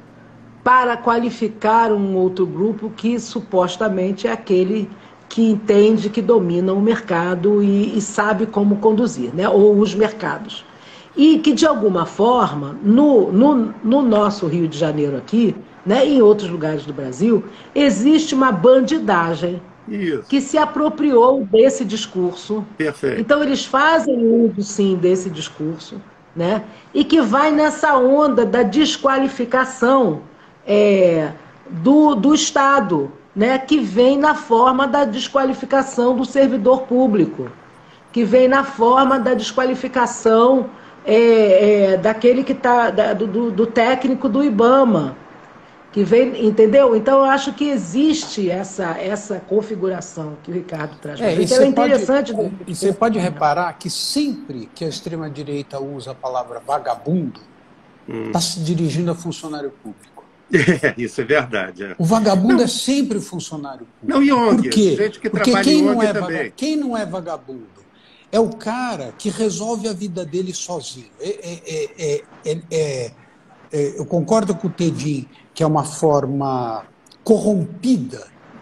para qualificar um outro grupo que supostamente é aquele que entende que domina o mercado e, e sabe como conduzir, né? Ou os mercados. E que, de alguma forma, no, no, no nosso Rio de Janeiro aqui, né, e em outros lugares do Brasil, existe uma bandidagem Isso, que se apropriou desse discurso. perfeito. Então, eles fazem uso, sim, desse discurso, né? E que vai nessa onda da desqualificação é, do, do Estado, né? Que vem na forma da desqualificação do servidor público, que vem na forma da desqualificação é, é, daquele que está, do, do, do técnico do IBAMA, que vem, entendeu? Então, eu acho que existe essa, essa configuração que o Ricardo traz. É, É, e que ela você é interessante. pode, e você pode reparar que sempre que a extrema-direita usa a palavra vagabundo, está se dirigindo a funcionário público. É, isso é verdade. É. O vagabundo é sempre o funcionário público. Não, e O N G? Por quê? Gente que Porque trabalha quem em não, O N G é também. vaga- quem não é vagabundo é o cara que resolve a vida dele sozinho. É- é- é- é- é- é- é- eu concordo com o Tedinho que é uma forma corrompida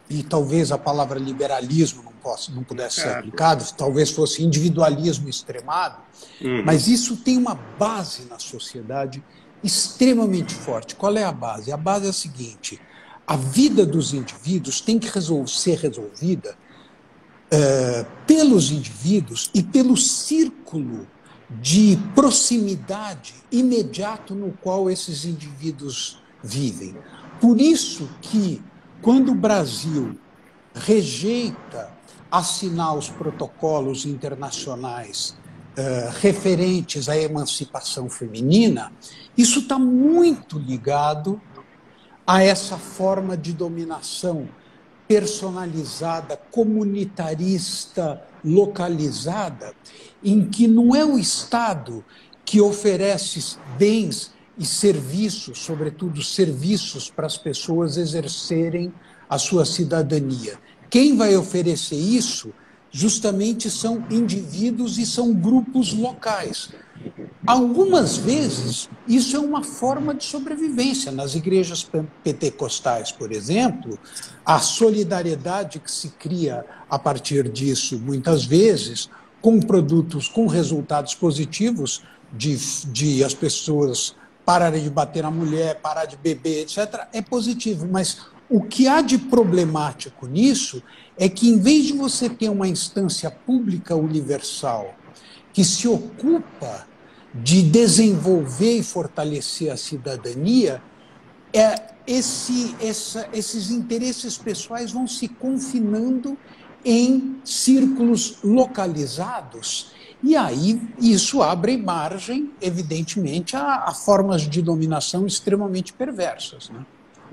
e talvez a palavra liberalismo não, possa, não pudesse ser aplicado, talvez fosse individualismo extremado, uhum. mas isso tem uma base na sociedade extremamente forte. Qual é a base? A base é a seguinte: a vida dos indivíduos tem que resol- ser resolvida uh, pelos indivíduos e pelo círculo de proximidade imediato no qual esses indivíduos vivem. Por isso que, quando o Brasil rejeita assinar os protocolos internacionais uh, referentes à emancipação feminina, isso está muito ligado a essa forma de dominação personalizada, comunitarista, localizada, em que não é o Estado que oferece bens e serviços, sobretudo serviços para as pessoas exercerem a sua cidadania. Quem vai oferecer isso justamente são indivíduos e são grupos locais. Algumas vezes, isso é uma forma de sobrevivência. Nas igrejas pentecostais, por exemplo, a solidariedade que se cria a partir disso, muitas vezes, com produtos, com resultados positivos, de, de as pessoas pararem de bater na mulher, parar de beber, etcétera, é positivo. Mas o que há de problemático nisso é que, em vez de você ter uma instância pública universal que se ocupa de desenvolver e fortalecer a cidadania, é, esse, essa, esses interesses pessoais vão se confinando em círculos localizados, e aí isso abre margem, evidentemente, a, a formas de dominação extremamente perversas, né?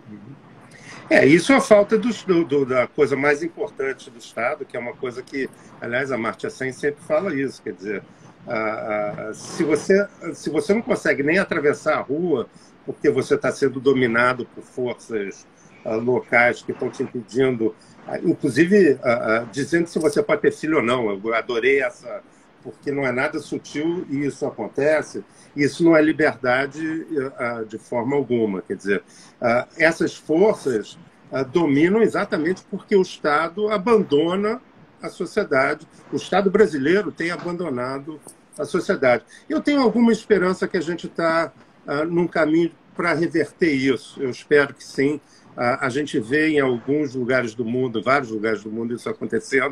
É, isso é a falta do, do, da coisa mais importante do Estado, que é uma coisa que, aliás, a Amartya Sen sempre fala isso, quer dizer, ah, ah, se, você, se você não consegue nem atravessar a rua porque você está sendo dominado por forças ah, locais que estão te impedindo, ah, inclusive ah, ah, dizendo se você pode ter filho ou não. Eu adorei essa, porque não é nada sutil e isso acontece. Isso não é liberdade ah, de forma alguma. Quer dizer, ah, essas forças ah, dominam exatamente porque o Estado abandona a sociedade. O Estado brasileiro tem abandonado a sociedade. Eu tenho alguma esperança que a gente está uh, num caminho para reverter isso. Eu espero que sim. Uh, a gente vê em alguns lugares do mundo, vários lugares do mundo, isso acontecendo,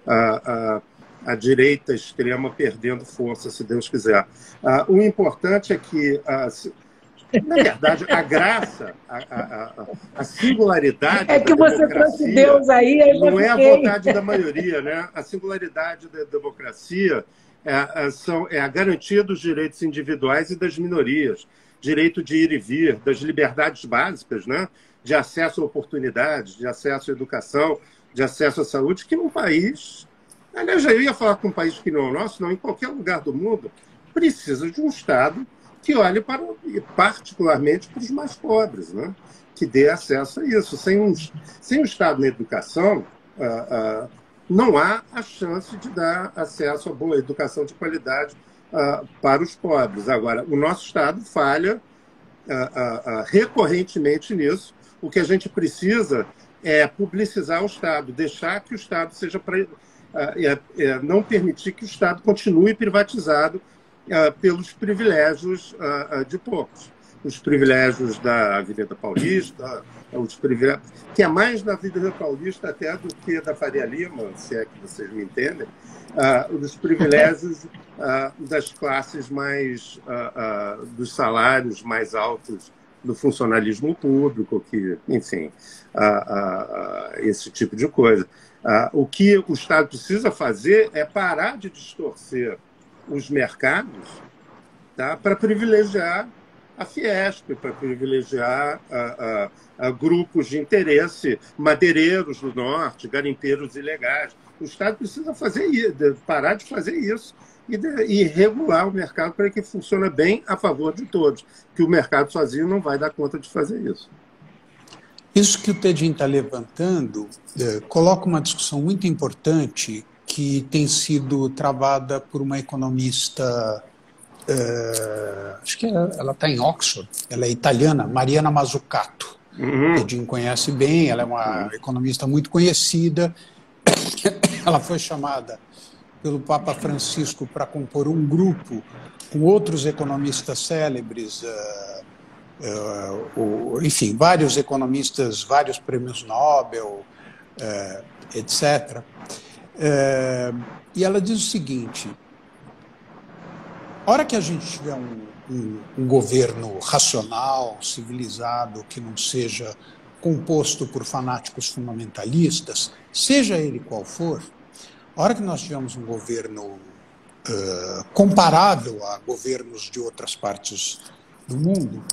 uh, uh, a direita extrema perdendo força, se Deus quiser. Uh, o importante é que, uh, se, na verdade, a graça, a, a, a singularidade é que da você trouxe Deus aí, não é a vontade da maioria, né? A singularidade da democracia é, é, são, é a garantia dos direitos individuais e das minorias, direito de ir e vir, das liberdades básicas, né? De acesso a oportunidades, de acesso à educação, de acesso à saúde, que num país, aliás, eu ia falar com um país que não é o nosso, não, em qualquer lugar do mundo, precisa de um Estado que olhe para, particularmente para os mais pobres, né? Que dê acesso a isso. Sem um, sem um Estado na educação, uh, uh, não há a chance de dar acesso a boa educação de qualidade uh, para os pobres. Agora, o nosso Estado falha uh, uh, uh, recorrentemente nisso. O que a gente precisa é publicizar o Estado, deixar que o Estado seja... Pra, uh, é, é, não permitir que o Estado continue privatizado Uh, pelos privilégios uh, uh, de poucos. Os privilégios da Avenida Paulista, os privilégios, que é mais da Avenida Paulista até do que da Faria Lima, se é que vocês me entendem, uh, os privilégios uh, das classes mais, uh, uh, dos salários mais altos do funcionalismo público, que, enfim, uh, uh, uh, esse tipo de coisa. Uh, o que o Estado precisa fazer é parar de distorcer os mercados, tá, para privilegiar a Fiesp, para privilegiar a, a, a grupos de interesse, madeireiros do norte, garimpeiros ilegais. O Estado precisa fazer isso, parar de fazer isso e, de, e regular o mercado para que funcione bem a favor de todos, que o mercado sozinho não vai dar conta de fazer isso. Isso que o Tedinho está levantando é, coloca uma discussão muito importante que tem sido travada por uma economista, uh, acho que ela está em Oxford, ela é italiana, Mariana Mazzucato. uhum. que a Jean conhece bem, ela é uma uhum. economista muito conhecida. Ela foi chamada pelo Papa Francisco para compor um grupo com outros economistas célebres, uh, uh, uh, enfim, vários economistas, vários prêmios Nobel, uh, etcétera. Uh, e ela diz o seguinte: a hora que a gente tiver um, um, um governo racional, civilizado, que não seja composto por fanáticos fundamentalistas, seja ele qual for, a hora que nós tivermos um governo uh, comparável a governos de outras partes do mundo,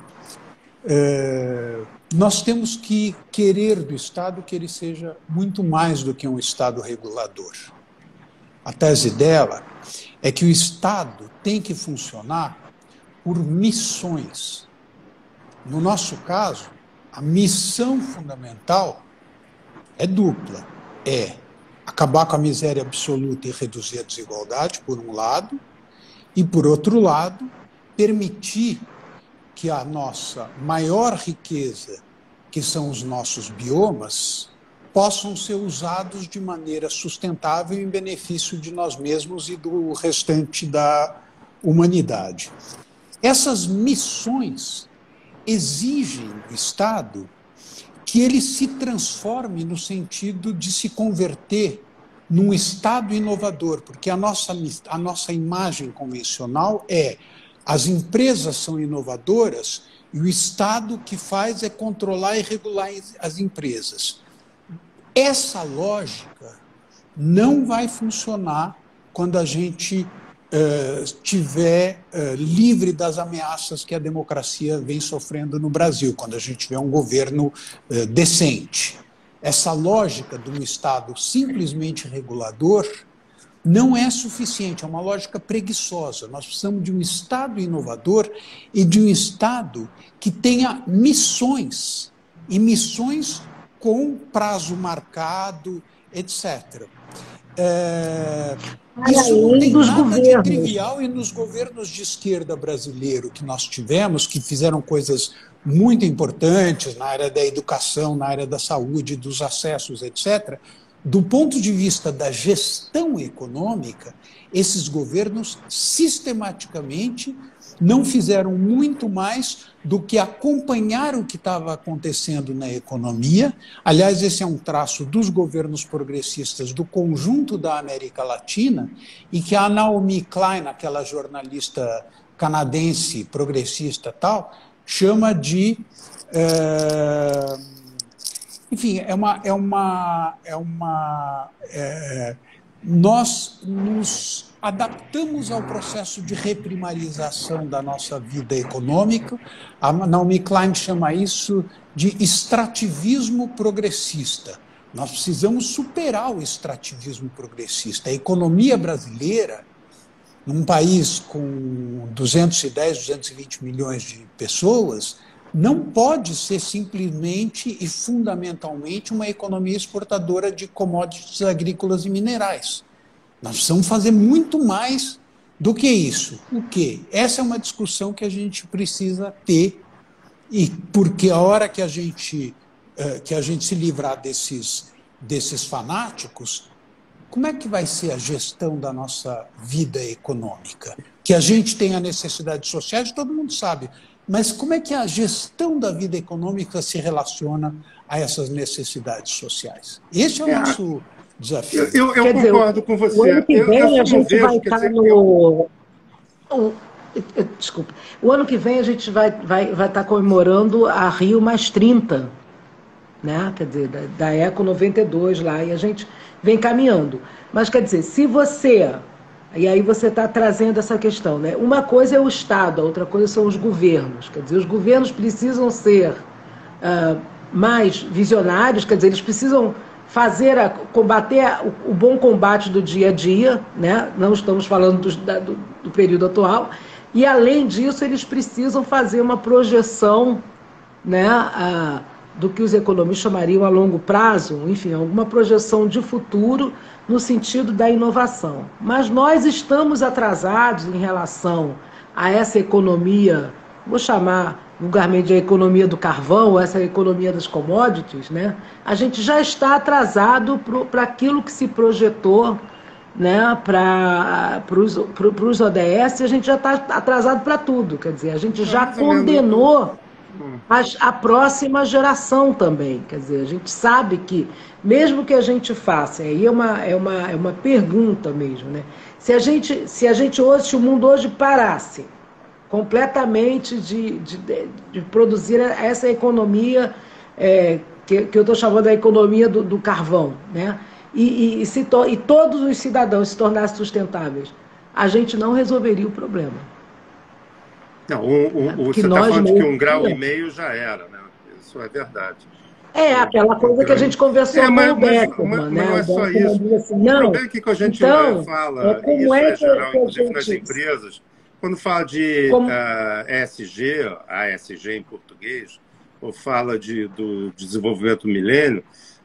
uh, nós temos que querer do Estado que ele seja muito mais do que um Estado regulador. A tese dela é que o Estado tem que funcionar por missões. No nosso caso, a missão fundamental é dupla. É acabar com a miséria absoluta e reduzir a desigualdade, por um lado, e, por outro lado, permitir que a nossa maior riqueza, que são os nossos biomas, possam ser usados de maneira sustentável em benefício de nós mesmos e do restante da humanidade. Essas missões exigem do Estado que ele se transforme no sentido de se converter num Estado inovador, porque a nossa, a nossa imagem convencional é: as empresas são inovadoras e o Estado o que faz é controlar e regular as empresas. Essa lógica não vai funcionar quando a gente uh, estiver uh, livre das ameaças que a democracia vem sofrendo no Brasil, quando a gente tiver um governo uh, decente. Essa lógica de um Estado simplesmente regulador não é suficiente, é uma lógica preguiçosa. Nós precisamos de um Estado inovador e de um Estado que tenha missões, e missões com prazo marcado, etcétera. É, isso não tem nada de trivial, e nos governos de esquerda brasileiro que nós tivemos, que fizeram coisas muito importantes na área da educação, na área da saúde, dos acessos, etcétera, do ponto de vista da gestão econômica, esses governos sistematicamente não fizeram muito mais do que acompanhar o que estava acontecendo na economia. Aliás, esse é um traço dos governos progressistas do conjunto da América Latina, e que a Naomi Klein, aquela jornalista canadense progressista tal, chama de... É, enfim, é uma... É uma, é uma é, nós nos adaptamos ao processo de reprimarização da nossa vida econômica. A Naomi Klein chama isso de extrativismo progressista. Nós precisamos superar o extrativismo progressista. A economia brasileira, num país com duzentos e dez, duzentos e vinte milhões de pessoas, não pode ser simplesmente e fundamentalmente uma economia exportadora de commodities agrícolas e minerais. Nós precisamos fazer muito mais do que isso. O quê? Essa é uma discussão que a gente precisa ter, e porque a hora que a gente, que a gente se livrar desses, desses fanáticos, como é que vai ser a gestão da nossa vida econômica? Que a gente tem a necessidades sociais, todo mundo sabe, mas como é que a gestão da vida econômica se relaciona a essas necessidades sociais? Esse é o nosso desafio. Eu, eu, eu concordo dizer, com você. O ano que vem eu, eu a gente vejo, vai estar dizer, no... Eu... O... Desculpa. O ano que vem a gente vai, vai, vai estar comemorando a Rio mais trinta, né? Quer dizer, da, da Eco noventa e dois lá, e a gente vem caminhando. Mas, quer dizer, se você... E aí você está trazendo essa questão, né? Uma coisa é o Estado, a outra coisa são os governos. Quer dizer, os governos precisam ser uh, mais visionários, quer dizer, eles precisam fazer, a, combater a, o, o bom combate do dia a dia, né? Não estamos falando do, da, do, do período atual. E, além disso, eles precisam fazer uma projeção, né, uh, do que os economistas chamariam a longo prazo, enfim, alguma projeção de futuro no sentido da inovação. Mas nós estamos atrasados em relação a essa economia, vou chamar vulgarmente a economia do carvão, essa economia das commodities, né? A gente já está atrasado para aquilo que se projetou, né, para os O D S, a gente já está atrasado para tudo, quer dizer, a gente já condenou a, a próxima geração também, quer dizer, a gente sabe que, mesmo que a gente faça, aí é uma, é uma, é uma pergunta mesmo, né? Se a gente, se a gente hoje, se o mundo hoje parasse completamente de, de, de produzir essa economia, é, que, que eu estou chamando da economia do, do carvão, né? E, e, se to, e todos os cidadãos se tornassem sustentáveis, a gente não resolveria o problema. Não, um, um, você está falando de que um grau e meio já era, né? Isso é verdade. É, aquela coisa um que a gente conversou é, mas, com o Beckerman, mas, né? Mas não é só isso. Assim, não, o problema é que quando a gente então, fala, é como isso é, é geral, inclusive gente... nas empresas, quando fala de como... uh, E S G, A S G em português, ou fala de, do desenvolvimento do milênio,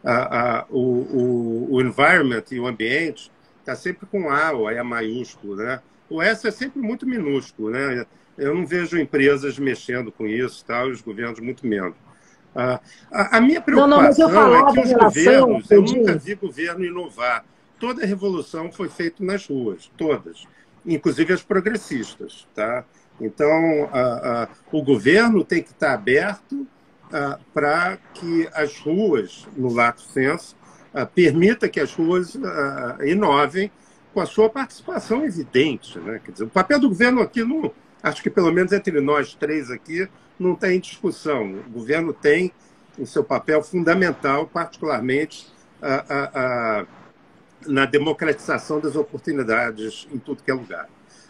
uh, uh, o, o, o environment e o ambiente está sempre com A, ou A maiúsculo, né? O S é sempre muito minúsculo, né? Eu não vejo empresas mexendo com isso, tá? Os governos muito menos. Uh, a, a minha preocupação não, não, é que os relação, governos, eu nunca vi governo inovar. Toda a revolução foi feita nas ruas, todas, inclusive as progressistas, tá? Então, uh, uh, o governo tem que estar aberto uh, para que as ruas, no lato sensu, uh, permita que as ruas uh, inovem com a sua participação evidente, né? Quer dizer, o papel do governo aqui, não, acho que pelo menos entre nós três aqui, não tem discussão. O governo tem o seu papel fundamental, particularmente a, a, a, na democratização das oportunidades em tudo que é lugar.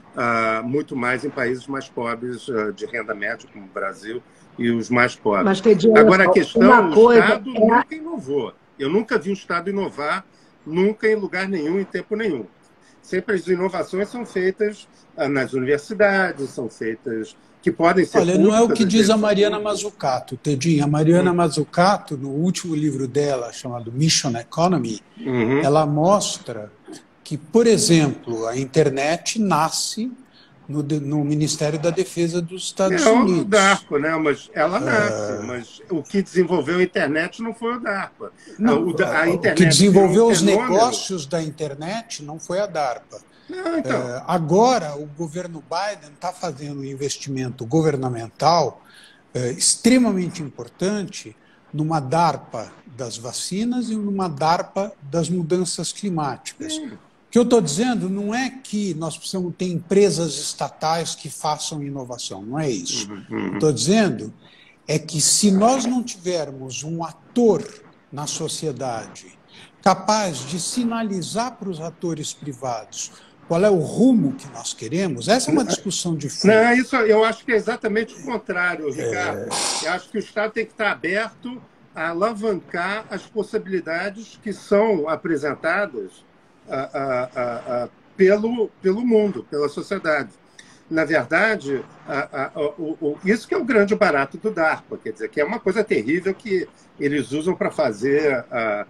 Uh, muito mais em países mais pobres, uh, de renda média, como o Brasil, e os mais pobres. Mas, Tedinho, Agora, a questão, o coisa... Estado nunca inovou. Eu nunca vi um Estado inovar, nunca em lugar nenhum, em tempo nenhum. Sempre as inovações são feitas uh, nas universidades, são feitas... que podem ser... Olha, não é o que diz a Mariana Mazzucato, Tedinho. A Mariana hum. Mazzucato, no último livro dela, chamado Mission Economy, uhum. ela mostra que, por exemplo, a internet nasce no, no Ministério da Defesa dos Estados é, Unidos. É o DARPA, né? Mas ela nasce, uh... mas o que desenvolveu a internet não foi o DARPA. Não, o, a internet o que desenvolveu um os negócios da internet não foi a DARPA. Não, então. É, agora, o governo Biden está fazendo um investimento governamental é, extremamente importante numa DARPA das vacinas e numa DARPA das mudanças climáticas. Hum. O que eu estou dizendo não é que nós precisamos ter empresas estatais que façam inovação, não é isso. Uhum. Estou dizendo é que se nós não tivermos um ator na sociedade capaz de sinalizar para os atores privados qual é o rumo que nós queremos, essa é uma discussão de fundo. Não, isso eu acho que é exatamente o contrário, Ricardo. É... Eu acho que o Estado tem que estar aberto a alavancar as possibilidades que são apresentadas a, a, a, a, pelo, pelo mundo, pela sociedade. Na verdade, a, a, o, o, isso que é o grande barato do DARPA, quer dizer, que é uma coisa terrível que eles usam para fazer... A,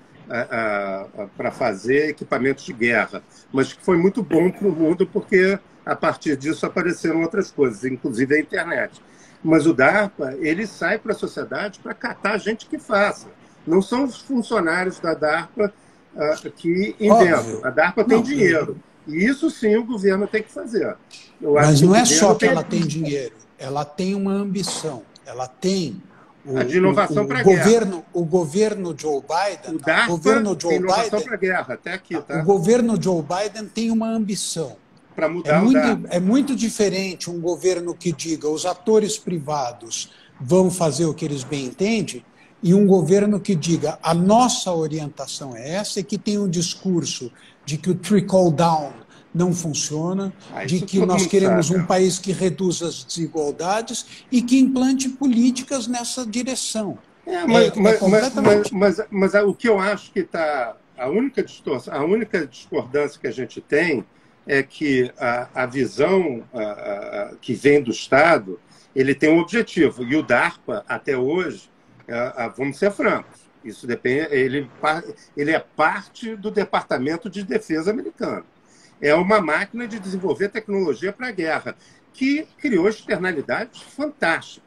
para fazer equipamentos de guerra, mas que foi muito bom para o mundo porque a partir disso apareceram outras coisas, inclusive a internet. Mas o DARPA, ele sai para a sociedade para catar gente que faça. Não são os funcionários da DARPA uh, que inventam. Óbvio. A DARPA tem não, dinheiro. E isso sim o governo tem que fazer. Eu mas acho não que é só que tem... ela tem dinheiro, ela tem uma ambição, ela tem... O, a de inovação para a guerra. O governo Joe Biden... O DARPA governo Joe tem inovação Biden, para a guerra, até aqui. Tá? O governo Joe Biden tem uma ambição. Para mudar é o muito, DARPA. É muito diferente um governo que diga os atores privados vão fazer o que eles bem entendem e um governo que diga a nossa orientação é essa e que tem um discurso de que o trickle-down não funciona, ah, de que nós queremos sabe. um país que reduza as desigualdades e que implante políticas nessa direção. É, mas, é, mas, é completamente... mas, mas, mas, mas o que eu acho que está... A única distorção, a única discordância que a gente tem é que a, a visão a, a, que vem do Estado, ele tem um objetivo. E o DARPA, até hoje, a, a, vamos ser francos, isso depende, ele, ele é parte do Departamento de Defesa americano. É uma máquina de desenvolver tecnologia para a guerra, que criou externalidades fantásticas.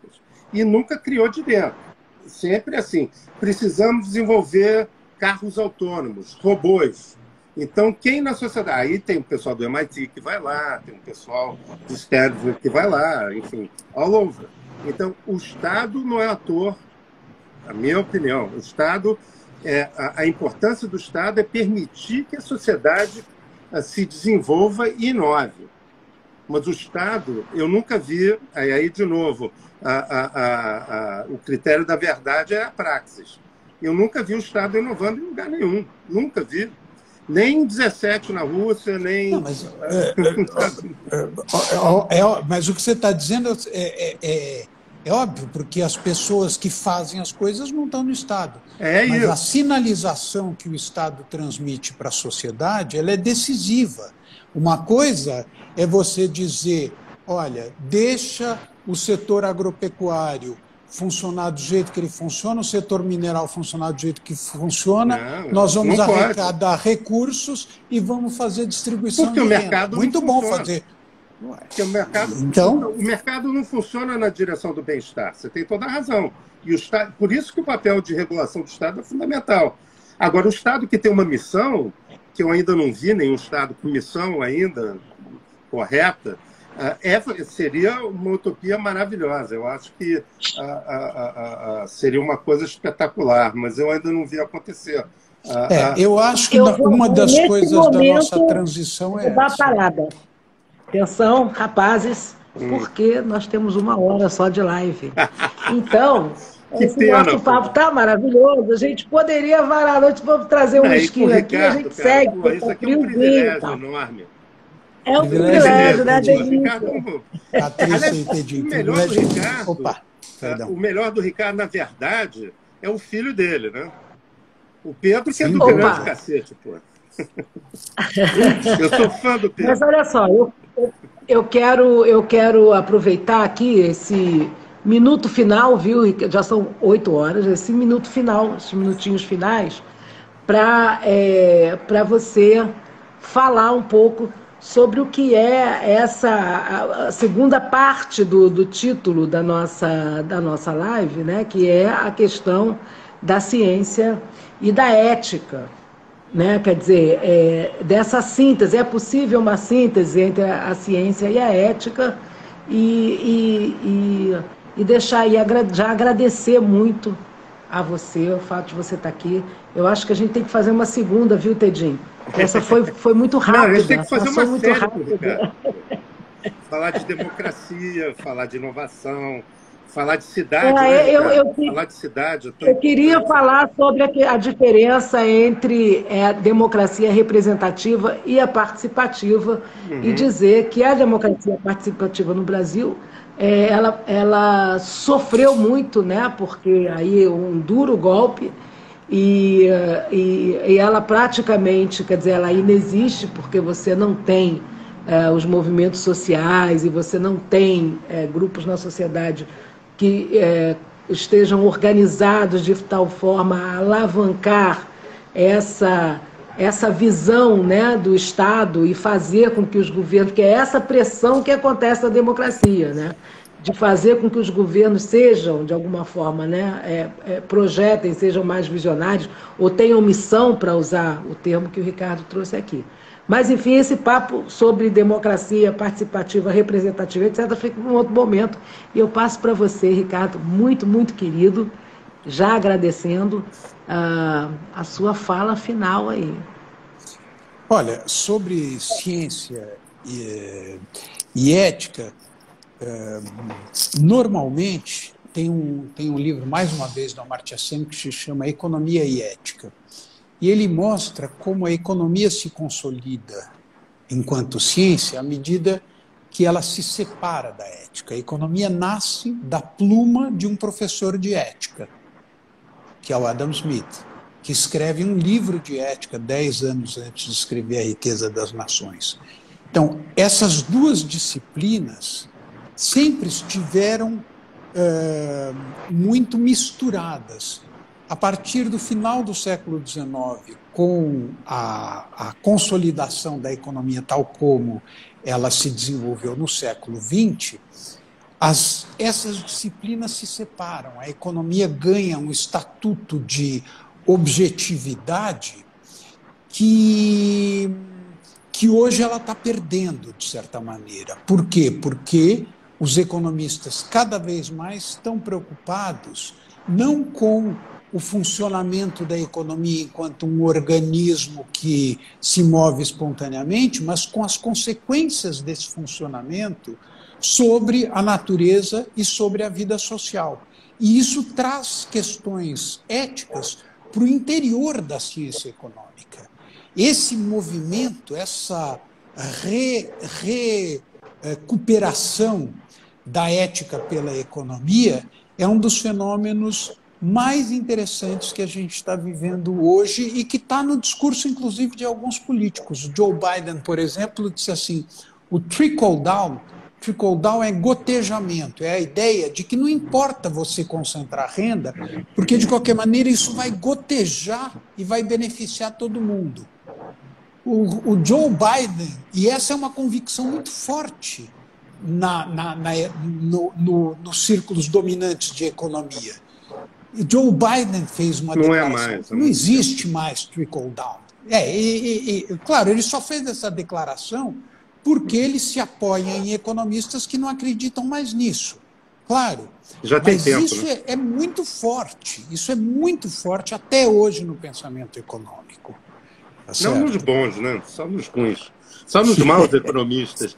e nunca criou de dentro. Sempre assim, precisamos desenvolver carros autônomos, robôs. Então, quem na sociedade... Aí tem o pessoal do M I T que vai lá, tem o pessoal de Stanford que vai lá, enfim, all over. Então, o Estado não é ator, na minha opinião. O Estado, é, a, a importância do Estado é permitir que a sociedade a, se desenvolva e inove. Mas o Estado, eu nunca vi... Aí, aí de novo, a, a, a, a, o critério da verdade é a praxis. Eu nunca vi o Estado inovando em lugar nenhum. Nunca vi. Nem em dezessete na Rússia, nem... Não, mas, é, é, é, é, mas o que você está dizendo é, é, é, é óbvio, porque as pessoas que fazem as coisas não estão no Estado. É mas isso. A sinalização que o Estado transmite para a sociedade, ela é decisiva. Uma coisa é você dizer, olha, deixa o setor agropecuário funcionar do jeito que ele funciona, o setor mineral funcionar do jeito que funciona, não, nós vamos arrecadar pode. recursos e vamos fazer distribuição Porque de o renda. mercado Muito não bom funciona. fazer. Porque o mercado, então... o mercado não funciona na direção do bem-estar. Você tem toda a razão. E o Estado, por isso que o papel de regulação do Estado é fundamental. Agora, o Estado que tem uma missão, que eu ainda não vi nenhum Estado com missão ainda correta, É, seria uma utopia maravilhosa. Eu acho que a, a, a, a, seria uma coisa espetacular, mas eu ainda não vi acontecer. A, é, a... Eu acho que eu uma das coisas momento, da nossa transição é dar essa. Parada. Atenção, rapazes, hum. porque nós temos uma hora só de live. Então, esse pena, nosso papo está maravilhoso. A gente poderia varar a noite, vamos trazer um esquinho aqui, a gente cara, segue. Pô, isso aqui é um privilégio enorme. É um privilégio, né, Ricardo? O melhor do Ricardo, Opa, o melhor do Ricardo, na verdade, é o filho dele, né? O Pedro, que é do grande cacete, pô. Eu sou fã do Pedro. Mas olha só, eu, eu, quero, eu quero aproveitar aqui esse minuto final, viu? Já são oito horas, esse minuto final, esses minutinhos finais, para é, para você falar um pouco sobre o que é essa a segunda parte do, do título da nossa, da nossa live, né? Que é a questão da ciência e da ética. Né? Quer dizer, é, dessa síntese, é possível uma síntese entre a, a ciência e a ética e, e, e, e deixar aí, já agradecer muito a você, o fato de você estar aqui. Eu acho que a gente tem que fazer uma segunda, viu, Tedinho? Essa foi, foi muito rápida. Não, a gente tem que fazer Passou uma muito série, rápido. Falar de democracia, falar de inovação, falar de cidade. É, né, eu, eu, falar de cidade. Eu, tô... eu queria falar sobre a, a diferença entre a democracia representativa e a participativa, uhum. e dizer que a democracia participativa no Brasil, é, ela, ela sofreu muito, né, porque aí um duro golpe, e, e, e ela praticamente, quer dizer, ela inexiste porque você não tem é, os movimentos sociais e você não tem é, grupos na sociedade que é, estejam organizados de tal forma a alavancar essa, essa visão, né, do Estado e fazer com que os governos, que é essa pressão que acontece na democracia, né, de fazer com que os governos sejam, de alguma forma, né, é, é, projetem, sejam mais visionários, ou tenham missão, para usar o termo que o Ricardo trouxe aqui. Mas, enfim, esse papo sobre democracia participativa, representativa, etcétera, fica em um outro momento. E eu passo para você, Ricardo, muito, muito querido, já agradecendo uh, a sua fala final aí. Olha, sobre ciência e, e ética, uh, normalmente tem um, tem um livro, mais uma vez, do Amartya Sen, que se chama Economia e Ética. E ele mostra como a economia se consolida enquanto ciência à medida que ela se separa da ética. A economia nasce da pluma de um professor de ética, que é o Adam Smith, que escreve um livro de ética dez anos antes de escrever A Riqueza das Nações. Então, essas duas disciplinas sempre estiveram uh, muito misturadas. A partir do final do século dezenove, com a, a consolidação da economia tal como ela se desenvolveu no século vinte, as, essas disciplinas se separam. A economia ganha um estatuto de objetividade que, que hoje ela está perdendo, de certa maneira. Por quê? Porque os economistas cada vez mais estão preocupados não com o funcionamento da economia enquanto um organismo que se move espontaneamente, mas com as consequências desse funcionamento sobre a natureza e sobre a vida social. E isso traz questões éticas para o interior da ciência econômica. Esse movimento, essa re, recuperação da ética pela economia é um dos fenômenos mais interessantes que a gente está vivendo hoje e que está no discurso, inclusive, de alguns políticos. Joe Biden, por exemplo, disse assim, o trickle-down, trickle-down é gotejamento, é a ideia de que não importa você concentrar renda, porque, de qualquer maneira, isso vai gotejar e vai beneficiar todo mundo. O, o Joe Biden, e essa é uma convicção muito forte na, na, na, no, no, nos círculos dominantes de economia. Joe Biden fez uma não declaração. É mais, não existe mais trickle-down. É, e, e, e, claro, ele só fez essa declaração porque ele se apoia em economistas que não acreditam mais nisso. Claro. Já tem mas tempo, isso né? é, é muito forte. Isso é muito forte até hoje no pensamento econômico. Tá não nos bons, né? Só nos ruins. Só nos maus economistas.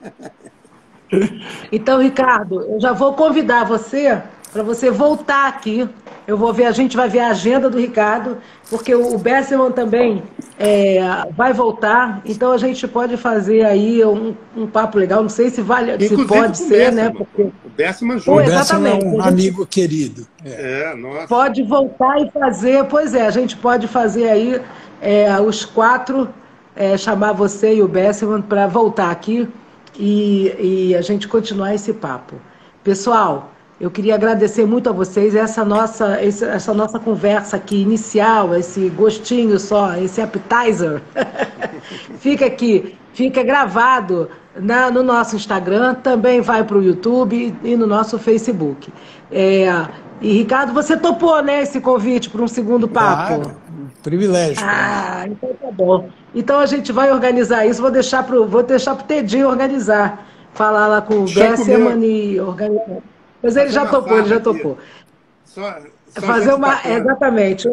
Então, Ricardo, eu já vou convidar você para você voltar aqui. Eu vou ver, a gente vai ver a agenda do Ricardo, porque o Besselman também é, vai voltar, então a gente pode fazer aí um, um papo legal, não sei se vale, se pode ser, né? Porque... O Besselman Pô, junto. exatamente. É um amigo querido. É, é nossa. Pode voltar e fazer, pois é, a gente pode fazer aí é, os quatro, é, chamar você e o Besselman para voltar aqui e, e a gente continuar esse papo. Pessoal, eu queria agradecer muito a vocês essa nossa, essa nossa conversa aqui inicial, esse gostinho só, esse appetizer. Fica aqui, fica gravado na, no nosso Instagram, também vai para o YouTube e no nosso Facebook. É, e, Ricardo, você topou, né, esse convite para um segundo papo? Claro, um privilégio. Ah, então tá bom. Então a gente vai organizar isso, vou deixar para o Tedinho organizar, falar lá com o Besselman e organizar. Mas ele já topou, ele já topou. Só, só Fazer uma... Exatamente.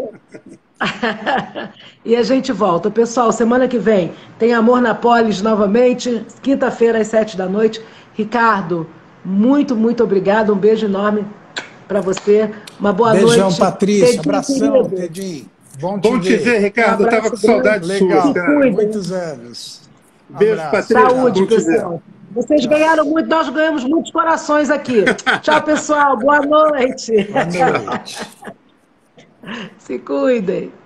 E a gente volta. Pessoal, semana que vem tem Amor na Polis novamente, quinta-feira às sete da noite. Ricardo, muito, muito obrigado. Um beijo enorme para você. Uma boa Beijão, noite. Beijão, Patrícia. Tedinho, Abração, querido. Tedinho. Bom, Bom te ver, ver Ricardo. Um eu estava com saudade legal. sua. Cara. Muitos anos. Beijo, Patrícia. Saúde, pessoal. Vocês ganharam muito, nós ganhamos muitos corações aqui. Tchau, pessoal. Boa noite. Boa noite. Se cuidem.